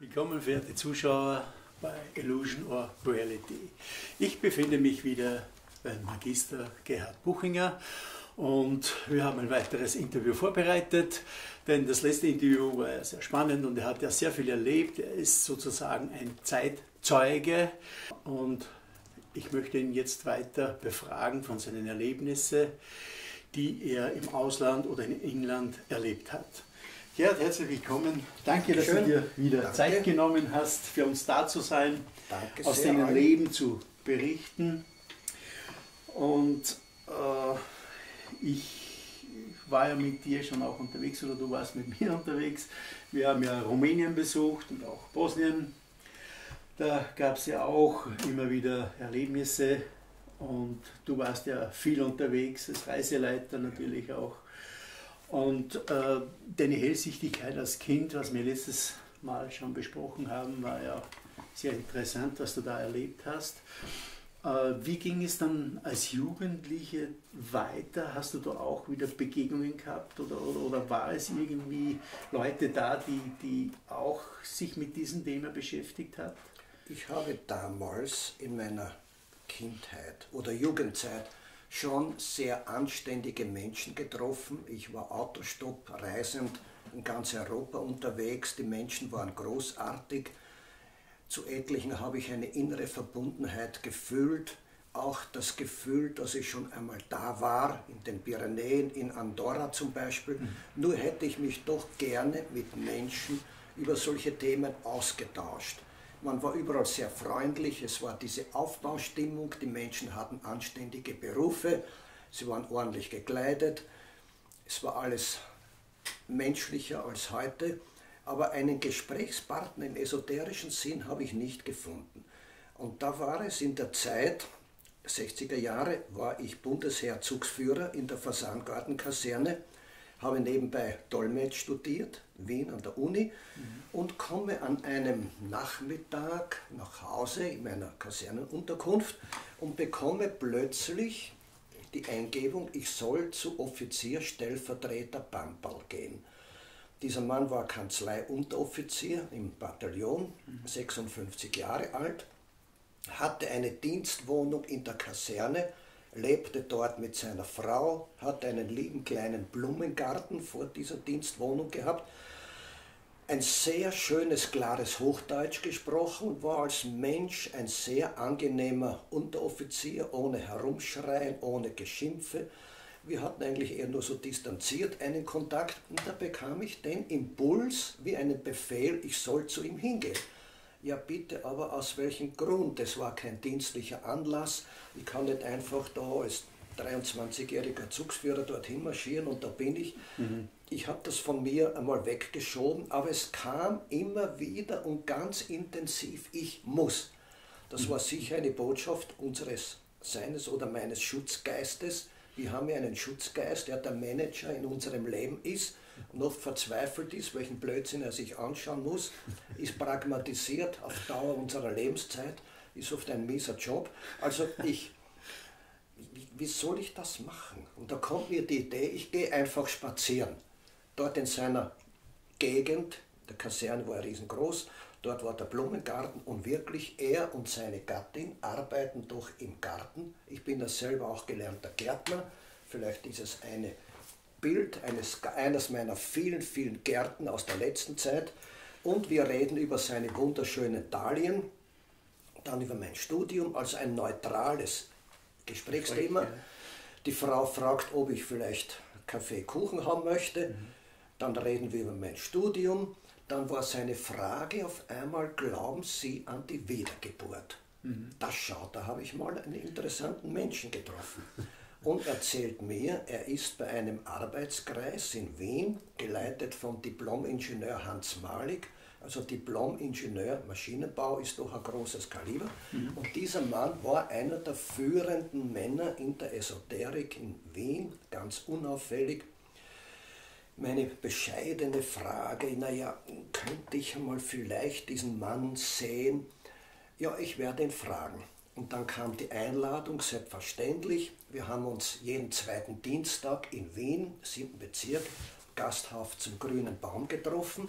Willkommen, verehrte Zuschauer bei Illusion or Reality. Ich befinde mich wieder beim Magister Gerhard Buchinger und wir haben ein weiteres Interview vorbereitet, denn das letzte Interview war ja sehr spannend und er hat ja sehr viel erlebt. Er ist sozusagen ein Zeitzeuge und ich möchte ihn jetzt weiter befragen von seinen Erlebnissen, die er im Ausland oder im Inland erlebt hat. Gerhard, herzlich willkommen. Danke, dass du dir wieder Zeit genommen hast, für uns da zu sein, aus deinem Leben zu berichten. Und ich war ja mit dir schon auch unterwegs, oder du warst mit mir unterwegs. Wir haben ja Rumänien besucht und auch Bosnien. Da gab es ja auch immer wieder Erlebnisse und du warst ja viel unterwegs, als Reiseleiter natürlich auch. Und deine Hellsichtigkeit als Kind, was wir letztes Mal schon besprochen haben, war ja sehr interessant, was du da erlebt hast. Wie ging es dann als Jugendliche weiter? Hast du da auch wieder Begegnungen gehabt oder war es irgendwie Leute da, die auch sich mit diesem Thema beschäftigt haben? Ich habe damals in meiner Kindheit oder Jugendzeit schon sehr anständige Menschen getroffen. Ich war Autostopp reisend in ganz Europa unterwegs. Die Menschen waren großartig. Zu etlichen habe ich eine innere Verbundenheit gefühlt. Auch das Gefühl, dass ich schon einmal da war, in den Pyrenäen, in Andorra zum Beispiel. Nur hätte ich mich doch gerne mit Menschen über solche Themen ausgetauscht. Man war überall sehr freundlich, es war diese Aufbaustimmung, die Menschen hatten anständige Berufe, sie waren ordentlich gekleidet, es war alles menschlicher als heute, aber einen Gesprächspartner im esoterischen Sinn habe ich nicht gefunden. Und da war es in der Zeit, 60er Jahre, war ich Bundesheerzugsführer in der Fasangartenkaserne, habe nebenbei Dolmetsch studiert, Wien an der Uni, und komme an einem Nachmittag nach Hause in meiner Kasernenunterkunft und bekomme plötzlich die Eingebung, ich soll zu Offizierstellvertreter Pamperl gehen. Dieser Mann war Kanzleiunteroffizier im Bataillon, 56 Jahre alt, hatte eine Dienstwohnung in der Kaserne, lebte dort mit seiner Frau, hat einen lieben kleinen Blumengarten vor dieser Dienstwohnung gehabt, ein sehr schönes, klares Hochdeutsch gesprochen und war als Mensch ein sehr angenehmer Unteroffizier, ohne Herumschreien, ohne Geschimpfe. Wir hatten eigentlich eher nur so distanziert einen Kontakt und da bekam ich den Impuls wie einen Befehl, ich soll zu ihm hingehen. Ja bitte, aber aus welchem Grund? Es war kein dienstlicher Anlass. Ich kann nicht einfach da als 23-jähriger Zugsführer dorthin marschieren und da bin ich. Ich habe das von mir einmal weggeschoben, aber es kam immer wieder und ganz intensiv, ich muss. Das war sicher eine Botschaft unseres seines oder meines Schutzgeistes. Wir haben ja einen Schutzgeist, der der Manager in unserem Leben ist und oft verzweifelt ist, welchen Blödsinn er sich anschauen muss, ist pragmatisiert auf Dauer unserer Lebenszeit, ist oft ein mieser Job. Also wie soll ich das machen? Und da kommt mir die Idee, ich gehe einfach spazieren. Dort in seiner Gegend, der Kaserne war riesengroß, dort war der Blumengarten und wirklich er und seine Gattin arbeiten doch im Garten. Ich bin ja selber auch gelernter Gärtner, vielleicht dieses eine Bild eines meiner vielen, vielen Gärten aus der letzten Zeit. Und wir reden über seine wunderschönen Dahlien, dann über mein Studium, also ein neutrales Gesprächsthema. Die Frau fragt, ob ich vielleicht Kaffee, Kuchen haben möchte. Dann reden wir über mein Studium. Dann war seine Frage auf einmal, glauben Sie an die Wiedergeburt? Das schaut, da habe ich mal einen interessanten Menschen getroffen. Und erzählt mir, er ist bei einem Arbeitskreis in Wien, geleitet vom Diplom-Ingenieur Hans Malik, also Diplom-Ingenieur Maschinenbau ist doch ein großes Kaliber. Und dieser Mann war einer der führenden Männer in der Esoterik in Wien, ganz unauffällig. Meine bescheidene Frage, naja, könnte ich einmal vielleicht diesen Mann sehen? Ja, ich werde ihn fragen. Und dann kam die Einladung, selbstverständlich. Wir haben uns jeden zweiten Dienstag in Wien, 7. Bezirk, Gasthaus zum Grünen Baum getroffen.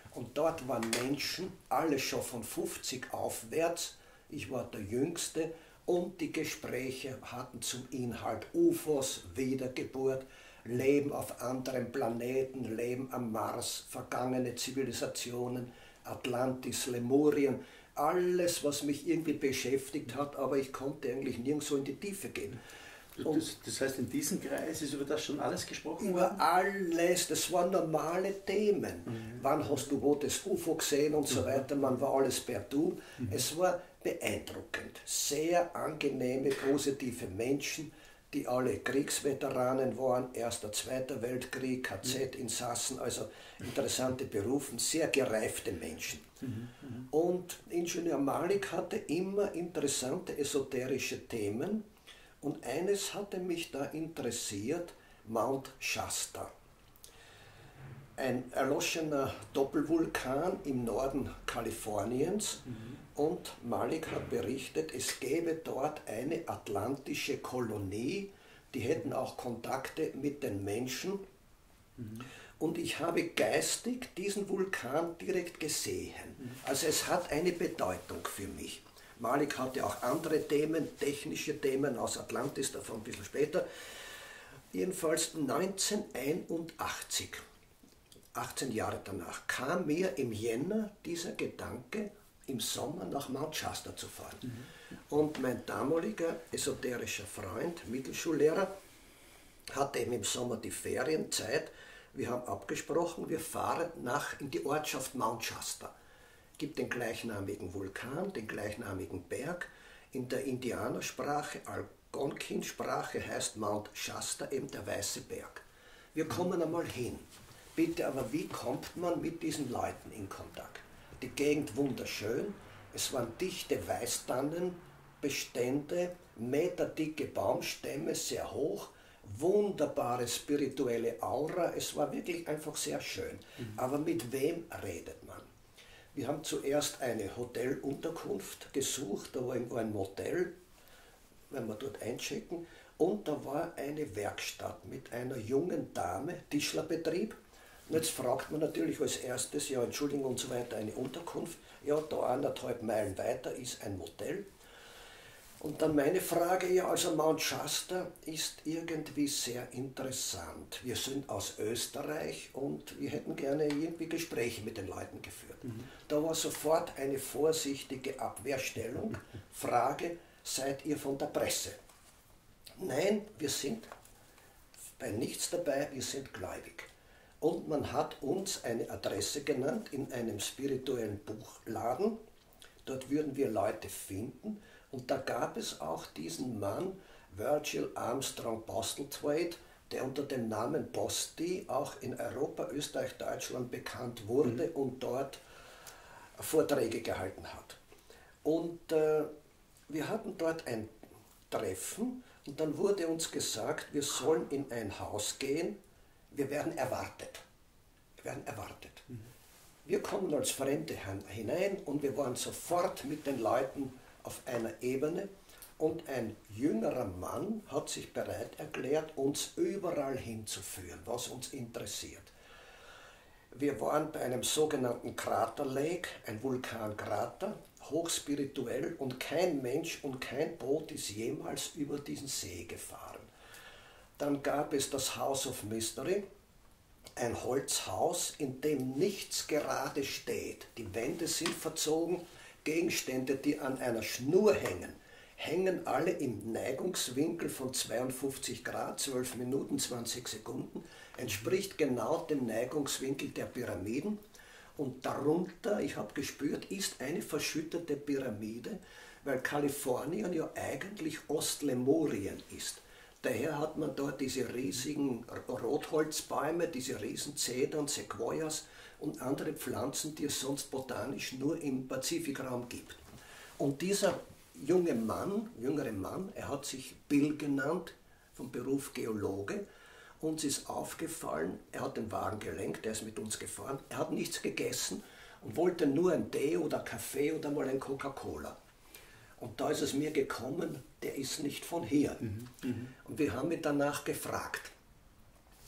Und dort waren Menschen, alle schon von 50 aufwärts, ich war der Jüngste, und die Gespräche hatten zum Inhalt UFOs, Wiedergeburt, Leben auf anderen Planeten, Leben am Mars, vergangene Zivilisationen, Atlantis, Lemurien, alles, was mich irgendwie beschäftigt hat, aber ich konnte eigentlich nirgendwo in die Tiefe gehen. Das heißt, in diesem Kreis ist über das schon alles gesprochen worden? Über alles, das waren normale Themen. Wann hast du wo das UFO gesehen und so weiter, man war alles per Du. Es war beeindruckend. Sehr angenehme, positive Menschen, die alle Kriegsveteranen waren, Erster, Zweiter Weltkrieg, KZ-Insassen, also interessante Berufe, sehr gereifte Menschen. Und Ingenieur Malik hatte immer interessante esoterische Themen. Und eines hatte mich da interessiert, Mount Shasta. Ein erloschener Doppelvulkan im Norden Kaliforniens. Und Malik hat berichtet, es gäbe dort eine atlantische Kolonie, die hätten auch Kontakte mit den Menschen. Und ich habe geistig diesen Vulkan direkt gesehen. Also es hat eine Bedeutung für mich. Malik hatte auch andere Themen, technische Themen aus Atlantis, davon ein bisschen später. Jedenfalls 1981, 18 Jahre danach, kam mir im Jänner dieser Gedanke, im Sommer nach Mount Shasta zu fahren. Und mein damaliger esoterischer Freund, Mittelschullehrer, hatte eben im Sommer die Ferienzeit. Wir haben abgesprochen, wir fahren in die Ortschaft Mount Shasta. Gibt den gleichnamigen Vulkan, den gleichnamigen Berg. In der Indianersprache, Algonquin-Sprache heißt Mount Shasta eben der Weiße Berg. Wir kommen einmal hin. Bitte, aber wie kommt man mit diesen Leuten in Kontakt? Die Gegend wunderschön, es waren dichte Weißtannenbestände, meterdicke Baumstämme, sehr hoch, wunderbare spirituelle Aura, es war wirklich einfach sehr schön. Aber mit wem redet man? Wir haben zuerst eine Hotelunterkunft gesucht, da war irgendwo ein Motel, wenn wir dort einchecken, und da war eine Werkstatt mit einer jungen Dame, Tischlerbetrieb. Und jetzt fragt man natürlich als erstes, ja Entschuldigung und so weiter, eine Unterkunft, ja da 1,5 Meilen weiter ist ein Motel. Und dann meine Frage, ja also Mount Shasta ist irgendwie sehr interessant. Wir sind aus Österreich und wir hätten gerne irgendwie Gespräche mit den Leuten geführt. Da war sofort eine vorsichtige Abwehrstellung. Frage, seid ihr von der Presse? Nein, wir sind bei nichts dabei, wir sind gläubig. Und man hat uns eine Adresse genannt in einem spirituellen Buchladen. Dort würden wir Leute finden. Und da gab es auch diesen Mann, Virgil Armstrong Postlethwaite, der unter dem Namen Posti auch in Europa, Österreich, Deutschland bekannt wurde und dort Vorträge gehalten hat. Und wir hatten dort ein Treffen und dann wurde uns gesagt, wir sollen in ein Haus gehen, wir werden erwartet. Wir werden erwartet. Wir kommen als Fremde hinein und wir waren sofort mit den Leuten auf einer Ebene und ein jüngerer Mann hat sich bereit erklärt, uns überall hinzuführen, was uns interessiert. Wir waren bei einem sogenannten Crater Lake, ein Vulkankrater, hochspirituell und kein Mensch und kein Boot ist jemals über diesen See gefahren. Dann gab es das House of Mystery, ein Holzhaus, in dem nichts gerade steht. Die Wände sind verzogen, Gegenstände, die an einer Schnur hängen, hängen alle im Neigungswinkel von 52 Grad, 12 Minuten, 20 Sekunden, entspricht genau dem Neigungswinkel der Pyramiden. Und darunter, ich habe gespürt, ist eine verschüttete Pyramide, weil Kalifornien ja eigentlich Ostlemurien ist. Daher hat man dort diese riesigen Rotholzbäume, diese riesen Zedern, Sequoias und andere Pflanzen, die es sonst botanisch nur im Pazifikraum gibt. Und dieser jüngere Mann, er hat sich Bill genannt, vom Beruf Geologe. Uns ist aufgefallen, er hat den Wagen gelenkt, er ist mit uns gefahren, er hat nichts gegessen und wollte nur einen Tee oder Kaffee oder mal ein Coca-Cola. Und da ist es mir gekommen, der ist nicht von hier. Und wir haben ihn danach gefragt.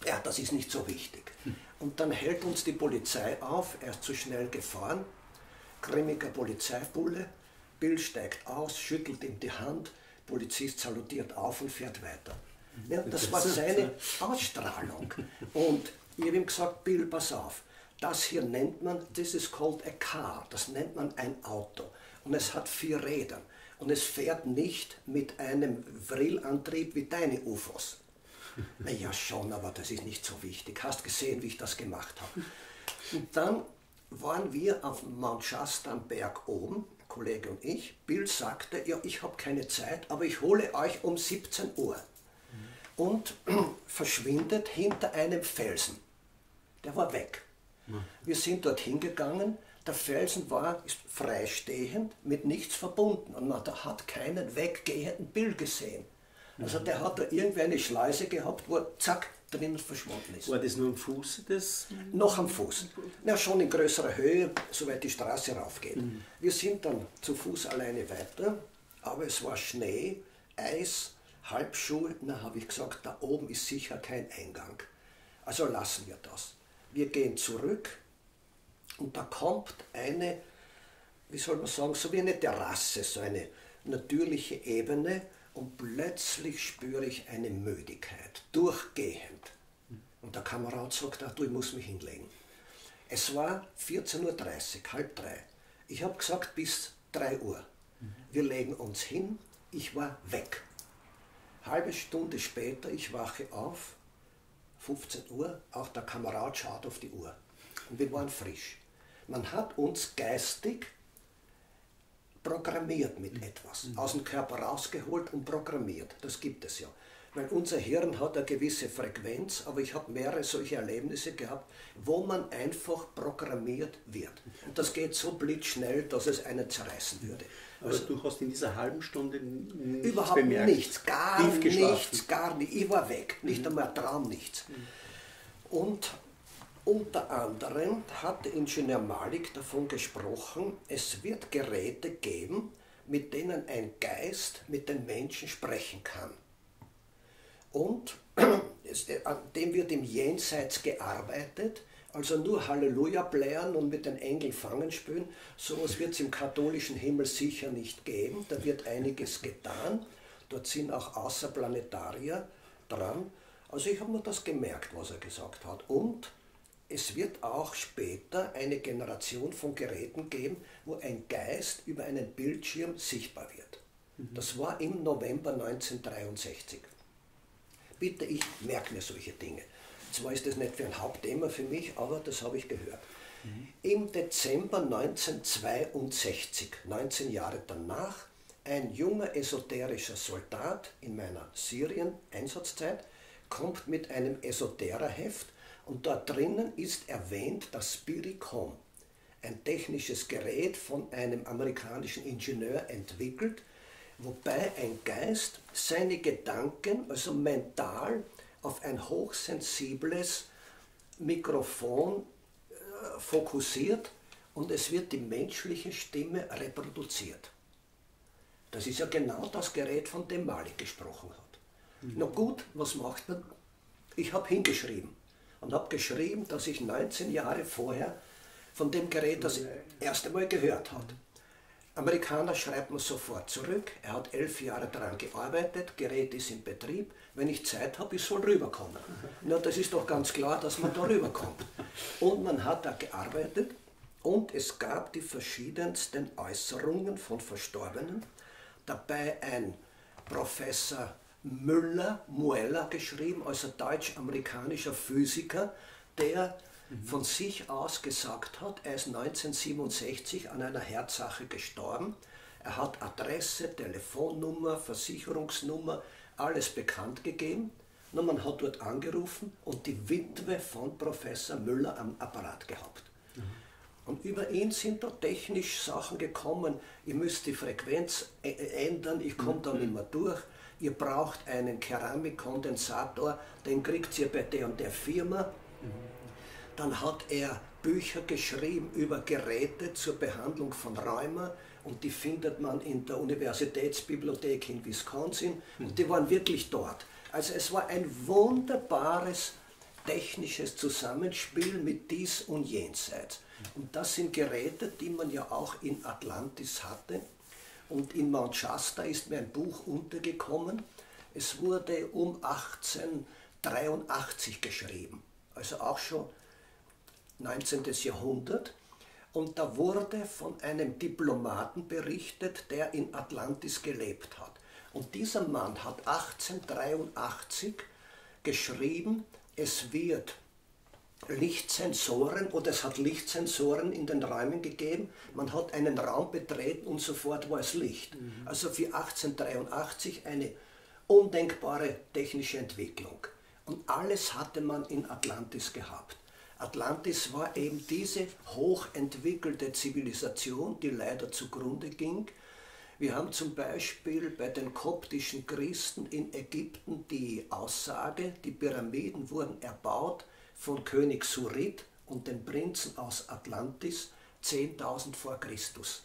Ja, das ist nicht so wichtig. Und dann hält uns die Polizei auf, er ist zu schnell gefahren, grimmiger Polizeibulle, Bill steigt aus, schüttelt ihm die Hand, Polizist salutiert auf und fährt weiter. Ja, das war seine Ausstrahlung. Und ich habe ihm gesagt, Bill, pass auf, das hier nennt man, this is called a car, das nennt man ein Auto. Und es hat 4 Räder. Und es fährt nicht mit einem Vrillantrieb wie deine UFOs. Na ja, schon, aber das ist nicht so wichtig. Hast gesehen, wie ich das gemacht habe. Und dann waren wir auf Mount Shasta am Berg oben, ein Kollege und ich. Bill sagte, ja, ich habe keine Zeit, aber ich hole euch um 17 Uhr. Und verschwindet hinter einem Felsen. Der war weg. Wir sind dort hingegangen. Der Felsen ist freistehend, mit nichts verbunden. Und man hat keinen weggehenden Bill gesehen. Also der hat da irgendwie eine Schleuse gehabt, wo er zack, drinnen verschwunden ist. War das nur am Fuß des? Noch am Fuß. Ja, schon in größerer Höhe, soweit die Straße raufgeht. Wir sind dann zu Fuß alleine weiter, aber es war Schnee, Eis, Halbschuhe. Na, habe ich gesagt, da oben ist sicher kein Eingang. Also lassen wir das. Wir gehen zurück und da kommt eine, wie soll man sagen, so wie eine Terrasse, so eine natürliche Ebene. Und plötzlich spüre ich eine Müdigkeit, durchgehend. Und der Kamerad sagt, du, ich muss mich hinlegen. Es war 14:30 Uhr, 2:30. Ich habe gesagt, bis 3 Uhr. Wir legen uns hin, ich war weg. Halbe Stunde später, ich wache auf, 15 Uhr, auch der Kamerad schaut auf die Uhr. Und wir waren frisch. Man hat uns geistig programmiert mit etwas, aus dem Körper rausgeholt und programmiert. Das gibt es ja. Weil unser Hirn hat eine gewisse Frequenz, aber ich habe mehrere solche Erlebnisse gehabt, wo man einfach programmiert wird. Und das geht so blitzschnell, dass es einen zerreißen würde. Aber du hast in dieser halben Stunde nichts überhaupt bemerkt? Nichts, gar nichts, gar nicht. Ich war weg, nicht einmal Traum, nichts. Und unter anderem hat der Ingenieur Malik davon gesprochen, es wird Geräte geben, mit denen ein Geist mit den Menschen sprechen kann. Und an dem wird im Jenseits gearbeitet, also nur Halleluja blären und mit den Engeln fangen spielen. Sowas wird es im katholischen Himmel sicher nicht geben, da wird einiges getan. Dort sind auch Außerplanetarier dran. Also ich habe mir das gemerkt, was er gesagt hat. Und es wird auch später eine Generation von Geräten geben, wo ein Geist über einen Bildschirm sichtbar wird. Das war im November 1963. Bitte, ich merke mir solche Dinge. Zwar ist das nicht für ein Hauptthema für mich, aber das habe ich gehört. Im Dezember 1962, 19 Jahre danach, ein junger esoterischer Soldat in meiner Syrien-Einsatzzeit kommt mit einem Esoteraheft. Und dort drinnen ist erwähnt das Spiricom, ein technisches Gerät von einem amerikanischen Ingenieur entwickelt, wobei ein Geist seine Gedanken, also mental, auf ein hochsensibles Mikrofon fokussiert und es wird die menschliche Stimme reproduziert. Das ist ja genau das Gerät, von dem Malik gesprochen hat. Na gut, was macht man? Ich habe hingeschrieben. Und habe geschrieben, dass ich 19 Jahre vorher von dem Gerät das erste Mal gehört habe. Amerikaner schreibt mir sofort zurück, er hat 11 Jahre daran gearbeitet, Gerät ist in Betrieb, wenn ich Zeit habe, ich soll rüberkommen. Na, das ist doch ganz klar, dass man da rüberkommt. Und man hat da gearbeitet und es gab die verschiedensten Äußerungen von Verstorbenen, dabei ein Professor Mueller geschrieben, also deutsch-amerikanischer Physiker, der von sich aus gesagt hat, er ist 1967 an einer Herzsache gestorben. Er hat Adresse, Telefonnummer, Versicherungsnummer, alles bekannt gegeben. Und man hat dort angerufen und die Witwe von Professor Müller am Apparat gehabt. Und über ihn sind da technisch Sachen gekommen, ihr müsst die Frequenz ändern, ich komme da nicht mehr durch. Ihr braucht einen Keramikkondensator, den kriegt ihr bei der und der Firma. Dann hat er Bücher geschrieben über Geräte zur Behandlung von Rheuma und die findet man in der Universitätsbibliothek in Wisconsin und die waren wirklich dort. Also es war ein wunderbares technisches Zusammenspiel mit dies und jenseits. Und das sind Geräte, die man ja auch in Atlantis hatte. Und in Mount Shasta ist mir ein Buch untergekommen. Es wurde um 1883 geschrieben, also auch schon 19. Jahrhundert. Und da wurde von einem Diplomaten berichtet, der in Atlantis gelebt hat. Und dieser Mann hat 1883 geschrieben, es wird Lichtsensoren oder es hat Lichtsensoren in den Räumen gegeben. Man hat einen Raum betreten und sofort war es Licht. Also für 1883 eine undenkbare technische Entwicklung. Und alles hatte man in Atlantis gehabt. Atlantis war eben diese hochentwickelte Zivilisation, die leider zugrunde ging. Wir haben zum Beispiel bei den koptischen Christen in Ägypten die Aussage, die Pyramiden wurden erbaut von König Surit und den Prinzen aus Atlantis 10.000 vor Christus.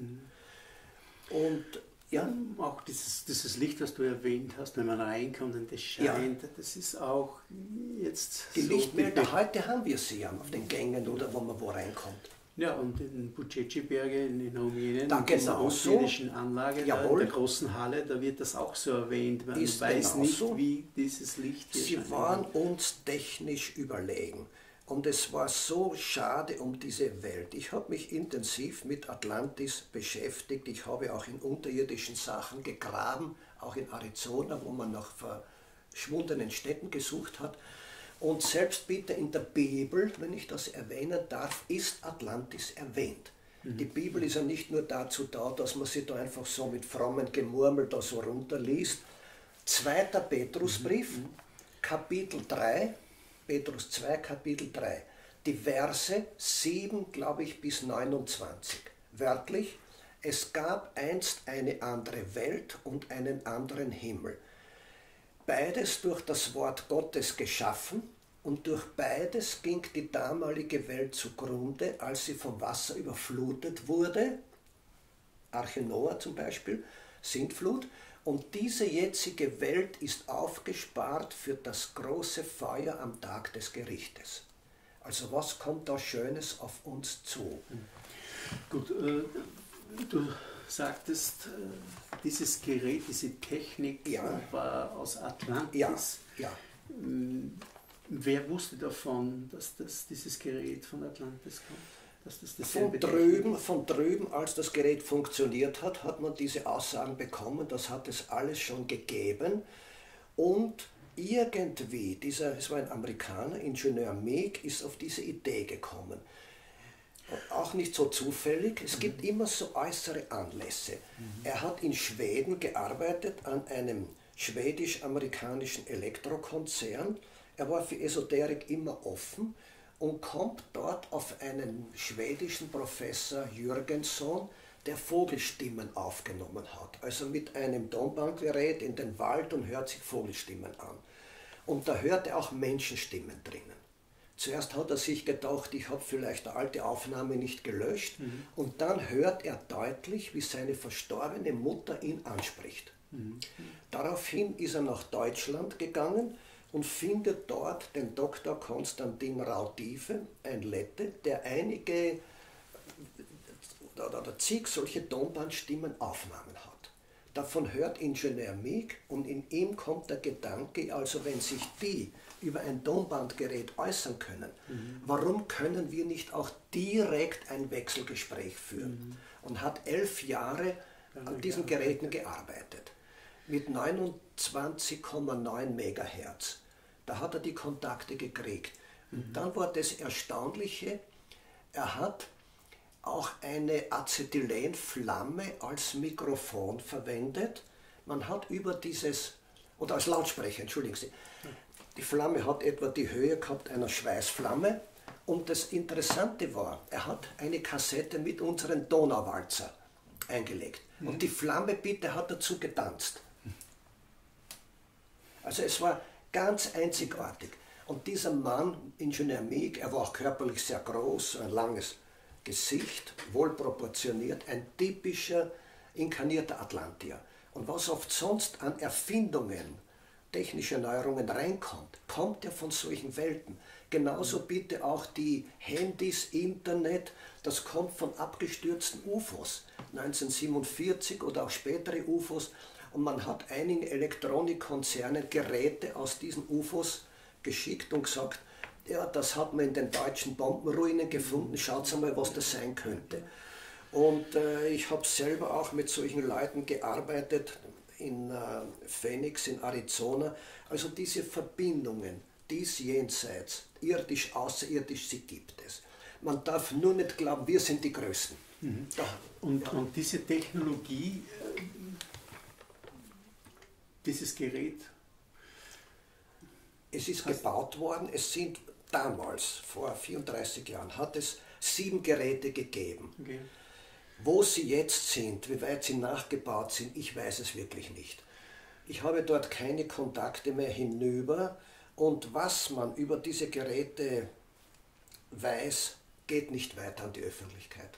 Und ja, auch dieses Licht, was du erwähnt hast, wenn man reinkommt und das scheint, das ist auch jetzt die so Lichtmelder, heute haben wir sie ja auf den Gängen oder wo man wo reinkommt. Ja, und in Buceci-Berge in Rumänien, da in dieser genauso, unterirdischen Anlage, da, in jawohl, der großen Halle, da wird das auch so erwähnt. Man ist weiß genauso. nicht, wie dieses Licht hier Sie scheint. waren uns technisch überlegen. Und es war so schade um diese Welt. Ich habe mich intensiv mit Atlantis beschäftigt. Ich habe auch in unterirdischen Sachen gegraben, auch in Arizona, wo man nach verschwundenen Städten gesucht hat. Und selbst bitte in der Bibel, wenn ich das erwähnen darf, ist Atlantis erwähnt. Die Bibel ist ja nicht nur dazu da, dass man sie da einfach so mit frommen Gemurmel da so runterliest. 2. Petrusbrief, Kapitel 3, Petrus 2, Kapitel 3, die Verse 7, glaube ich, bis 29. Wörtlich, es gab einst eine andere Welt und einen anderen Himmel. Beides durch das Wort Gottes geschaffen und durch beides ging die damalige Welt zugrunde, als sie vom Wasser überflutet wurde, Arche Noah zum Beispiel, Sintflut, und diese jetzige Welt ist aufgespart für das große Feuer am Tag des Gerichtes. Also was kommt da Schönes auf uns zu? Gut, du sagtest, dieses Gerät, diese Technik war aus Atlantis. Ja. Wer wusste davon, dass dieses Gerät von Atlantis kommt? Dass das Von drüben, als das Gerät funktioniert hat, hat man diese Aussagen bekommen, das hat es alles schon gegeben. Und irgendwie, es war ein Amerikaner, Ingenieur Meek, ist auf diese Idee gekommen. Auch nicht so zufällig, es gibt immer so äußere Anlässe. Er hat in Schweden gearbeitet, an einem schwedisch-amerikanischen Elektrokonzern. Er war für Esoterik immer offen und kommt dort auf einen schwedischen Professor Jürgensson, der Vogelstimmen aufgenommen hat. Also mit einem Tonbandgerät in den Wald und hört sich Vogelstimmen an. Und da hört er auch Menschenstimmen drinnen. Zuerst hat er sich gedacht, ich habe vielleicht eine alte Aufnahme nicht gelöscht. Und dann hört er deutlich, wie seine verstorbene Mutter ihn anspricht. Daraufhin ist er nach Deutschland gegangen und findet dort den Dr. Konstantin Raudive, ein Lette, der einige oder zig solche Tonbandstimmen Aufnahmen hat. Davon hört Ingenieur Meek und in ihm kommt der Gedanke, also wenn sich die über ein Tonbandgerät äußern können, warum können wir nicht auch direkt ein Wechselgespräch führen? Und hat 11 Jahre an diesen Geräten gearbeitet, mit 29,9 Megahertz. Da hat er die Kontakte gekriegt. Und dann war das Erstaunliche, er hat auch eine Acetylenflamme als Mikrofon verwendet. Man hat über dieses, oder als Lautsprecher, entschuldigen Sie, die Flamme hat etwa die Höhe gehabt einer Schweißflamme. Und das Interessante war, er hat eine Kassette mit unseren Donauwalzer eingelegt. Und die Flamme bitte hat dazu getanzt. Also es war ganz einzigartig. Und dieser Mann, Ingenieur Meek, er war auch körperlich sehr groß, ein langes Gesicht, wohlproportioniert, ein typischer inkarnierter Atlantier. Und was oft sonst an Erfindungen technische Neuerungen reinkommt, kommt ja von solchen Welten. Genauso bitte auch die Handys, Internet, das kommt von abgestürzten UFOs, 1947 oder auch spätere UFOs. Und man hat einigen Elektronikkonzernen Geräte aus diesen UFOs geschickt und gesagt, ja, das hat man in den deutschen Bombenruinen gefunden, schaut mal, was das sein könnte. Und ich habe selber auch mit solchen Leuten gearbeitet, in Phoenix, in Arizona. Also diese Verbindungen, dies jenseits, irdisch, außerirdisch, sie gibt es. Man darf nur nicht glauben, wir sind die Größten. Mhm. Und diese Technologie, dieses Gerät? Es ist gebaut worden, es sind damals, vor 34 Jahren, hat es 7 Geräte gegeben. Okay. Wo sie jetzt sind, wie weit sie nachgebaut sind, ich weiß es wirklich nicht. Ich habe dort keine Kontakte mehr hinüber und was man über diese Geräte weiß, geht nicht weiter an die Öffentlichkeit.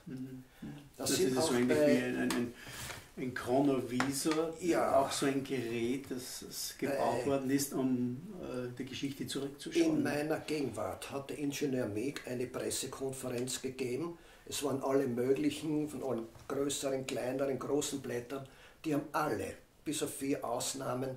Das ist so ähnlich wie ein Chronovisor, ja, auch so ein Gerät, das gebaut worden ist, um die Geschichte zurückzuschauen. In meiner Gegenwart hat der Ingenieur Meek eine Pressekonferenz gegeben. Es waren alle möglichen, von allen größeren, kleineren, großen Blättern, die haben alle, bis auf 4 Ausnahmen,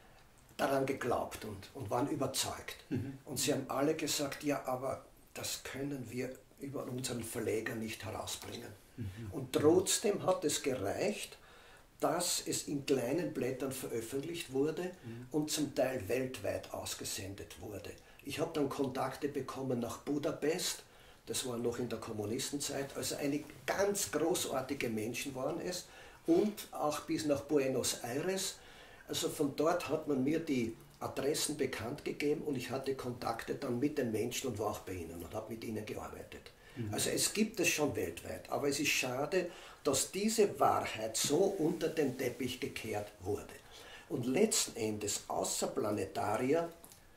daran geglaubt und waren überzeugt. Und sie haben alle gesagt, ja, aber das können wir über unseren Verleger nicht herausbringen. Und trotzdem hat es gereicht, dass es in kleinen Blättern veröffentlicht wurde und zum Teil weltweit ausgesendet wurde. Ich habe dann Kontakte bekommen nach Budapest, das war noch in der Kommunistenzeit, also eine ganz großartige Menschen waren es, und auch bis nach Buenos Aires. Also von dort hat man mir die Adressen bekannt gegeben und ich hatte Kontakte dann mit den Menschen und war auch bei ihnen und habe mit ihnen gearbeitet. Also es gibt es schon weltweit, aber es ist schade, dass diese Wahrheit so unter den Teppich gekehrt wurde. Und letzten Endes, Außerplanetarier,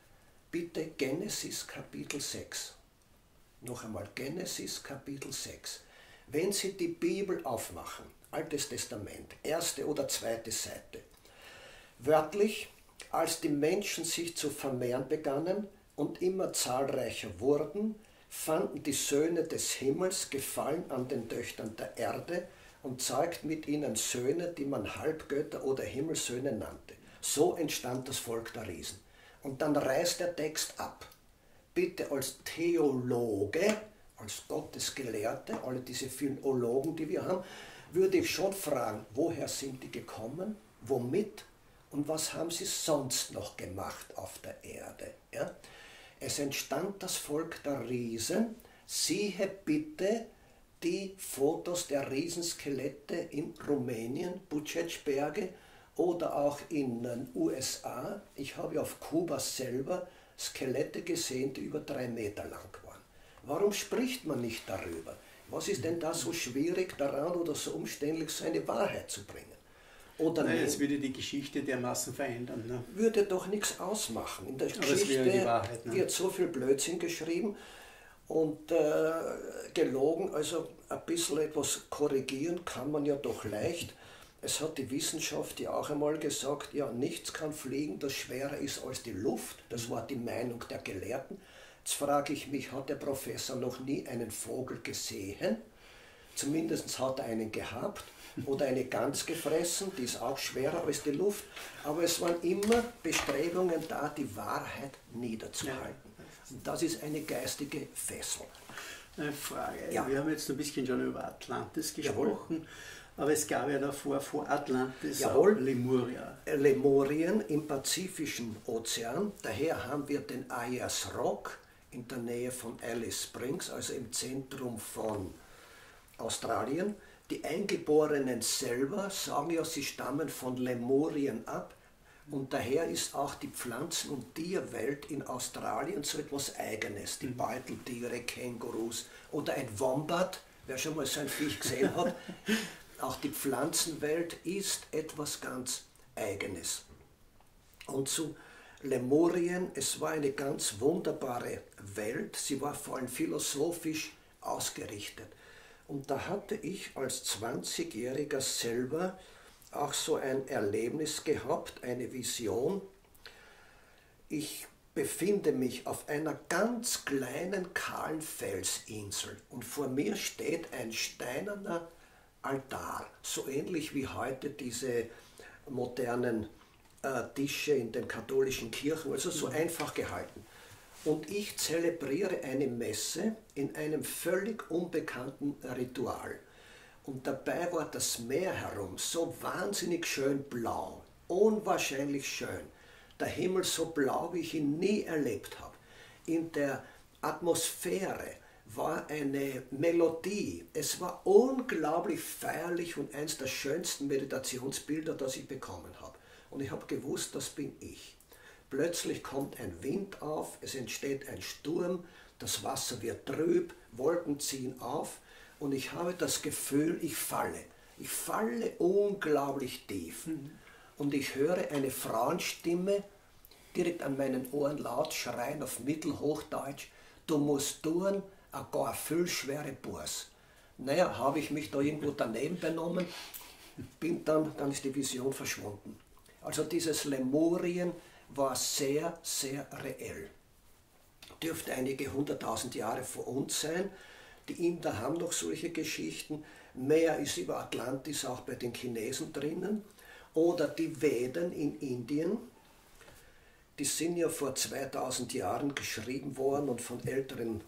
bitte Genesis Kapitel 6. Noch einmal, Genesis Kapitel 6. Wenn Sie die Bibel aufmachen, Altes Testament, 1. oder 2. Seite, wörtlich, als die Menschen sich zu vermehren begannen und immer zahlreicher wurden, fanden die Söhne des Himmels Gefallen an den Töchtern der Erde und zeugten mit ihnen Söhne, die man Halbgötter oder Himmelssöhne nannte. So entstand das Volk der Riesen. Und dann reißt der Text ab. Bitte als Theologe, als Gottesgelehrte, alle diese vielen Ologen, die wir haben, würde ich schon fragen, woher sind die gekommen, womit und was haben sie sonst noch gemacht auf der Erde. Ja? Es entstand das Volk der Riesen. Siehe bitte die Fotos der Riesenskelette in Rumänien, Bucetberge oder auch in den USA. Ich habe auf Kuba selber Skelette gesehen, die über 3 Meter lang waren. Warum spricht man nicht darüber? Was ist denn da so schwierig daran oder so umständlich, so eine Wahrheit zu bringen? Oder nein, es würde die Geschichte dermaßen verändern. Ne? Würde doch nichts ausmachen. In der Aber Geschichte die Wahrheit, ne? wird so viel Blödsinn geschrieben und gelogen, also ein bisschen etwas korrigieren kann man ja doch leicht. Es hat die Wissenschaft ja auch einmal gesagt, ja, nichts kann fliegen, das schwerer ist als die Luft. Das war die Meinung der Gelehrten. Jetzt frage ich mich, hat der Professor noch nie einen Vogel gesehen? Zumindest hat er einen gehabt oder eine Gans gefressen, die ist auch schwerer als die Luft. Aber es waren immer Bestrebungen da, die Wahrheit niederzuhalten. Und das ist eine geistige Fessel. Eine Frage. Ja. Wir haben jetzt ein bisschen schon über Atlantis gesprochen, Jawohl. Aber es gab ja davor, vor Atlantis, Jawohl. auch Lemuria. Lemurien im Pazifischen Ozean. Daher haben wir den Ayers Rock in der Nähe von Alice Springs, also im Zentrum von Australien. Die Eingeborenen selber sagen ja, sie stammen von Lemurien ab. Und daher ist auch die Pflanzen- und Tierwelt in Australien so etwas Eigenes. Die Beuteltiere, Kängurus oder ein Wombat, wer schon mal so ein Viech gesehen hat. Auch die Pflanzenwelt ist etwas ganz Eigenes. Und zu Lemurien, es war eine ganz wunderbare Welt. Sie war vor allem philosophisch ausgerichtet. Und da hatte ich als 20-Jähriger selber auch so ein Erlebnis gehabt, eine Vision. ich befinde mich auf einer ganz kleinen, kahlen Felsinsel und vor mir steht ein steinerner Altar, so ähnlich wie heute diese modernen Tische in den katholischen Kirchen, also so einfach gehalten. Und ich zelebriere eine Messe in einem völlig unbekannten Ritual. Und dabei war das Meer herum so wahnsinnig schön blau, unwahrscheinlich schön. Der Himmel so blau, wie ich ihn nie erlebt habe. In der Atmosphäre war eine Melodie. Es war unglaublich feierlich und eines der schönsten Meditationsbilder, das ich bekommen habe. Und ich habe gewusst, das bin ich. Plötzlich kommt ein Wind auf, es entsteht ein Sturm, das Wasser wird trüb, Wolken ziehen auf und ich habe das Gefühl, ich falle. Ich falle unglaublich tief. Und ich höre eine Frauenstimme direkt an meinen Ohren laut schreien auf Mittelhochdeutsch: Du musst tun, a gar viel schwere Burs. Naja, habe ich mich da irgendwo daneben benommen, dann ist die Vision verschwunden. Also dieses Lemurien war sehr, sehr reell. Dürfte einige 100.000 Jahre vor uns sein. Die Inder haben noch solche Geschichten. Mehr ist über Atlantis auch bei den Chinesen drinnen. Oder die Veden in Indien. Die sind ja vor 2000 Jahren geschrieben worden und von älteren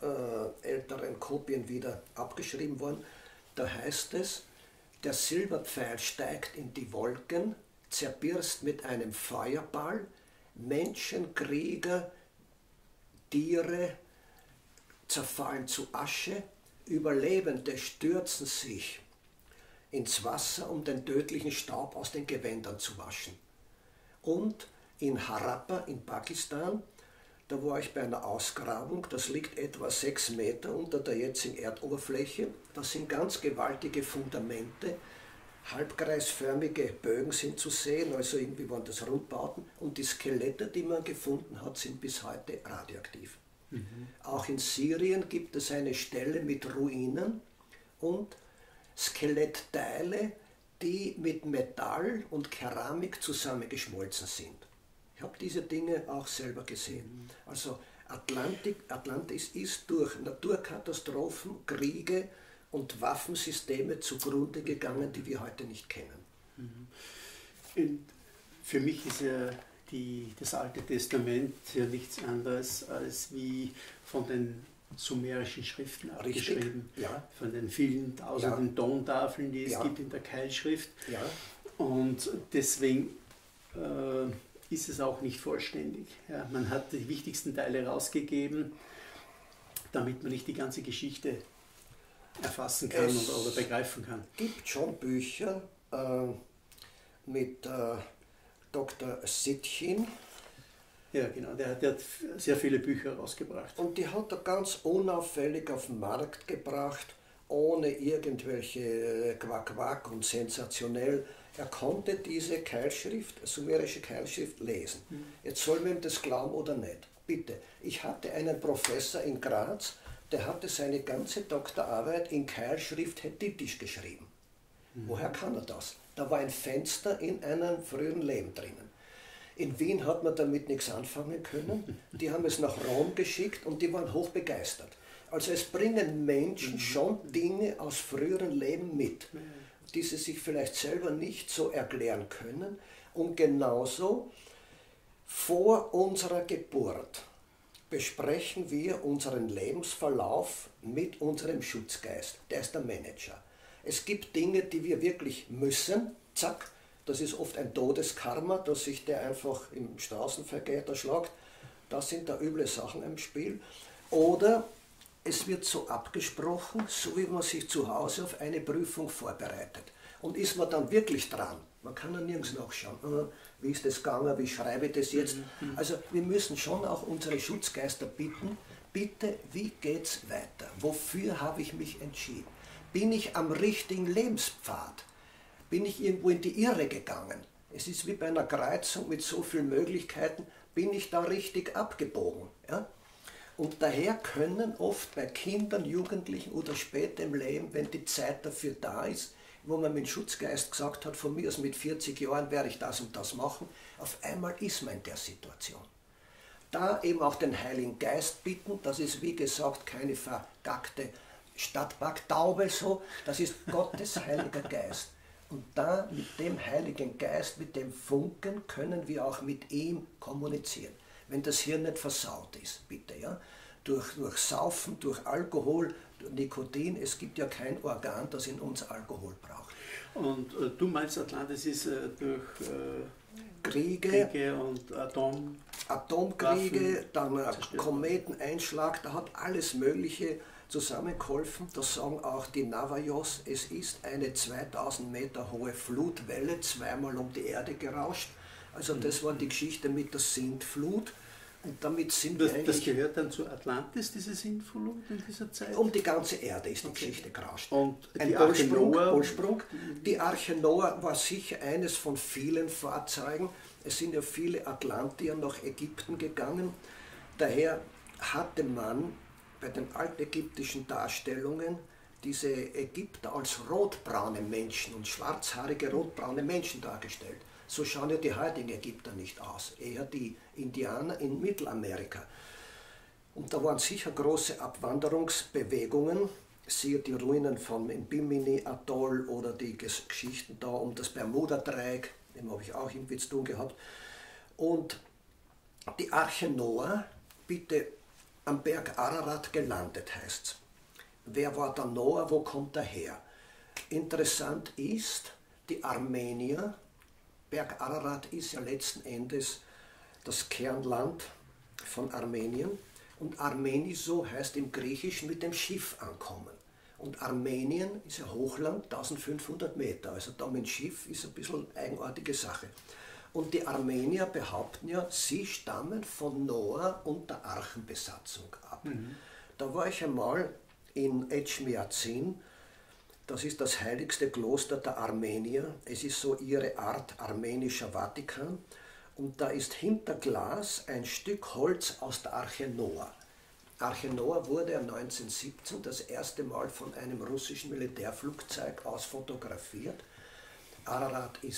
Kopien wieder abgeschrieben worden. Da heißt es, der Silberpfeil steigt in die Wolken, zerbirst mit einem Feuerball, Menschen, Krieger, Tiere zerfallen zu Asche, Überlebende stürzen sich ins Wasser, um den tödlichen Staub aus den Gewändern zu waschen. Und in Harappa in Pakistan, da war ich bei einer Ausgrabung, das liegt etwa 6 Meter unter der jetzigen Erdoberfläche, das sind ganz gewaltige Fundamente, halbkreisförmige Bögen sind zu sehen, also irgendwie waren das Rundbauten und die Skelette, die man gefunden hat, sind bis heute radioaktiv. Auch in Syrien gibt es eine Stelle mit Ruinen und Skelettteile, die mit Metall und Keramik zusammengeschmolzen sind. Ich habe diese Dinge auch selber gesehen. Also Atlantis ist durch Naturkatastrophen, Kriege und Waffensysteme zugrunde gegangen, die wir heute nicht kennen. Und für mich ist ja das Alte Testament ja nichts anderes als wie von den sumerischen Schriften abgeschrieben, ja. Von den vielen tausenden Tontafeln, die es gibt in der Keilschrift. Ja. Und deswegen ist es auch nicht vollständig. Ja, man hat die wichtigsten Teile rausgegeben, damit man nicht die ganze Geschichte erfassen kann oder begreifen kann. Es gibt schon Bücher mit Dr. Sitchin. Ja, genau, der hat sehr viele Bücher rausgebracht. Und die hat er ganz unauffällig auf den Markt gebracht, ohne irgendwelche Quack-Quack und sensationell. Er konnte diese Keilschrift, sumerische Keilschrift, lesen. Jetzt soll man ihm das glauben oder nicht. Bitte, ich hatte einen Professor in Graz, der hatte seine ganze Doktorarbeit in Keilschrift hethitisch geschrieben. Woher kann er das? Da war ein Fenster in einem früheren Leben drinnen. In Wien hat man damit nichts anfangen können. Die haben es nach Rom geschickt und die waren hochbegeistert. Also es bringen Menschen schon Dinge aus früheren Leben mit, die sie sich vielleicht selber nicht so erklären können. Und genauso vor unserer Geburt besprechen wir unseren Lebensverlauf mit unserem Schutzgeist. Der ist der Manager. Es gibt Dinge, die wir wirklich müssen, zack, das ist oft ein Todeskarma, dass sich der einfach im Straßenverkehr erschlagt. Da sind da üble Sachen im Spiel. Oder es wird so abgesprochen, so wie man sich zu Hause auf eine Prüfung vorbereitet. Und ist man dann wirklich dran? Man kann ja nirgends nachschauen. Wie ist das gegangen? Wie schreibe ich das jetzt? Also wir müssen schon auch unsere Schutzgeister bitten, bitte, wie geht's weiter? Wofür habe ich mich entschieden? Bin ich am richtigen Lebenspfad? Bin ich irgendwo in die Irre gegangen? Es ist wie bei einer Kreuzung mit so vielen Möglichkeiten, bin ich da richtig abgebogen? Ja? Und daher können oft bei Kindern, Jugendlichen oder später im Leben, wenn die Zeit dafür da ist, wo man mit Schutzgeist gesagt hat, von mir aus mit 40 Jahren werde ich das und das machen, auf einmal ist man in der Situation. da eben auch den Heiligen Geist bitten. Das ist wie gesagt keine vergackte Stadtparktaube so, das ist Gottes Heiliger Geist. Und da mit dem Heiligen Geist, mit dem Funken, können wir auch mit ihm kommunizieren. Wenn das Hirn nicht versaut ist, bitte, ja. Durch Saufen, durch Alkohol, durch Nikotin, es gibt ja kein Organ, das in uns Alkohol braucht. Und du meinst, Atlantis ist durch Kriege und Atomkriege, dann Kometeneinschlag, da hat alles Mögliche zusammengeholfen. Das sagen auch die Navajos. Es ist eine 2000 Meter hohe Flutwelle zweimal um die Erde gerauscht. Also das war die Geschichte mit der Sintflut. Und damit sind wir eigentlich... Das gehört dann zu Atlantis, diese Sintflut in dieser Zeit? Um die ganze Erde ist die Geschichte gerauscht. Und ein die Arche Noah? Polsprung. Die Arche Noah war sicher eines von vielen Vorzeigen. Es sind ja viele Atlantier nach Ägypten gegangen. Daher hatte man bei den altägyptischen Darstellungen diese Ägypter als rotbraune Menschen und schwarzhaarige rotbraune Menschen dargestellt. So schauen ja die heutigen Ägypter nicht aus, eher die Indianer in Mittelamerika. Und da waren sicher große Abwanderungsbewegungen, siehe die Ruinen vom Bimini-Atoll oder die Geschichten da um das Bermuda-Dreieck, dem habe ich auch irgendwie zu tun gehabt. Und die Arche Noah, bitte am Berg Ararat gelandet, heißt es. Wer war der Noah, wo kommt er her? Interessant ist, die Armenier, Berg Ararat ist ja letzten Endes das Kernland von Armenien und Armeniso heißt im Griechischen mit dem Schiff ankommen. Und Armenien ist ja Hochland, 1500 Meter, also da mit dem Schiff ist ein bisschen eine eigenartige Sache. Und die Armenier behaupten ja, sie stammen von Noah und der Archenbesatzung ab. Da war ich einmal in Etchmiadzin. Das ist das heiligste Kloster der Armenier. Es ist so ihre Art armenischer Vatikan. Und da ist hinter Glas ein Stück Holz aus der Arche Noah. Arche Noah wurde 1917 das erste Mal von einem russischen Militärflugzeug aus fotografiert. Ararat ist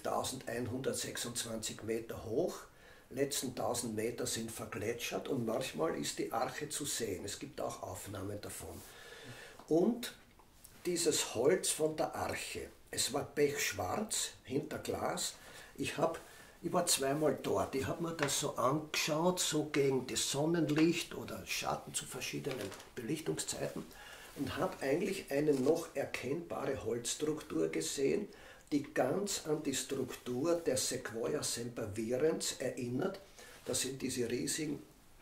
5126 Meter hoch. Letzten 1000 Meter sind vergletschert und manchmal ist die Arche zu sehen. Es gibt auch Aufnahmen davon. Und dieses Holz von der Arche, es war pechschwarz, hinter Glas. Ich war zweimal dort, ich habe mir das so angeschaut, so gegen das Sonnenlicht oder Schatten zu verschiedenen Belichtungszeiten und habe eigentlich eine noch erkennbare Holzstruktur gesehen, die ganz an die Struktur der Sequoia sempervirens erinnert. Das sind diese riesigen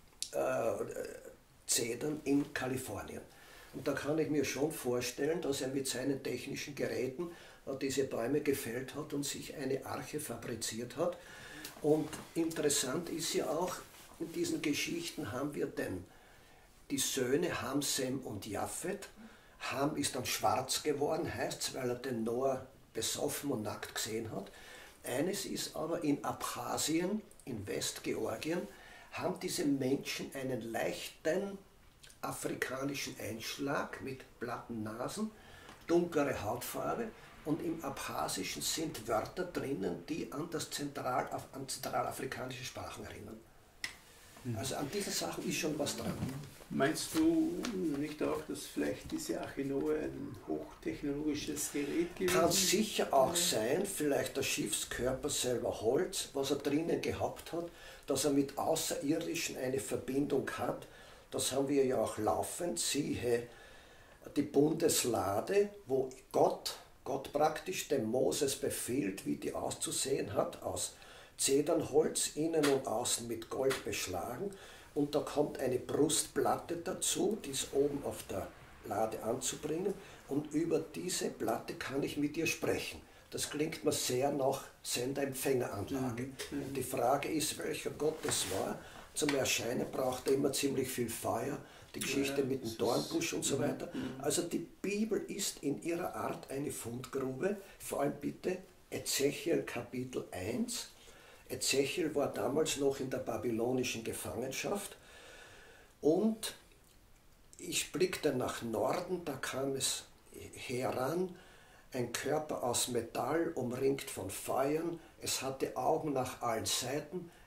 Zedern in Kalifornien. Und da kann ich mir schon vorstellen, dass er mit seinen technischen Geräten diese Bäume gefällt hat und sich eine Arche fabriziert hat. Und interessant ist ja auch, in diesen Geschichten haben wir die Söhne Ham, Sem und Japhet. Ham ist dann schwarz geworden, heißt es, weil er den Noah besoffen und nackt gesehen hat. Eines ist aber in Abchasien, in Westgeorgien, haben diese Menschen einen leichten afrikanischen Einschlag mit platten Nasen, dunklere Hautfarbe und im Abchasischen sind Wörter drinnen, die an zentralafrikanische Sprachen erinnern. Also an diesen Sachen ist schon was dran. Meinst du nicht auch, dass vielleicht diese Arche Noah ein hochtechnologisches Gerät gewesen ist? Kann sicher auch sein, vielleicht der Schiffskörper selber Holz, was er drinnen gehabt hat, dass er mit Außerirdischen eine Verbindung hat. Das haben wir ja auch laufend, siehe die Bundeslade, wo Gott praktisch dem Moses befiehlt, wie die auszusehen hat, aus Zedernholz, innen und außen mit Gold beschlagen. Und da kommt eine Brustplatte dazu, die ist oben auf der Lade anzubringen. Und über diese Platte kann ich mit ihr sprechen. Das klingt mir sehr nach Sender-Empfänger-Anlage. Und die Frage ist, welcher Gott es war. Zum Erscheinen braucht er immer ziemlich viel Feuer, die Geschichte mit dem Dornbusch und so weiter. Also die Bibel ist in ihrer Art eine Fundgrube, vor allem bitte Ezechiel Kapitel 1. Ezechiel war damals noch in der babylonischen Gefangenschaft und ich blickte nach Norden, da kam es heran, ein Körper aus Metall, umringt von Feuern, es hatte Augen nach allen Seiten,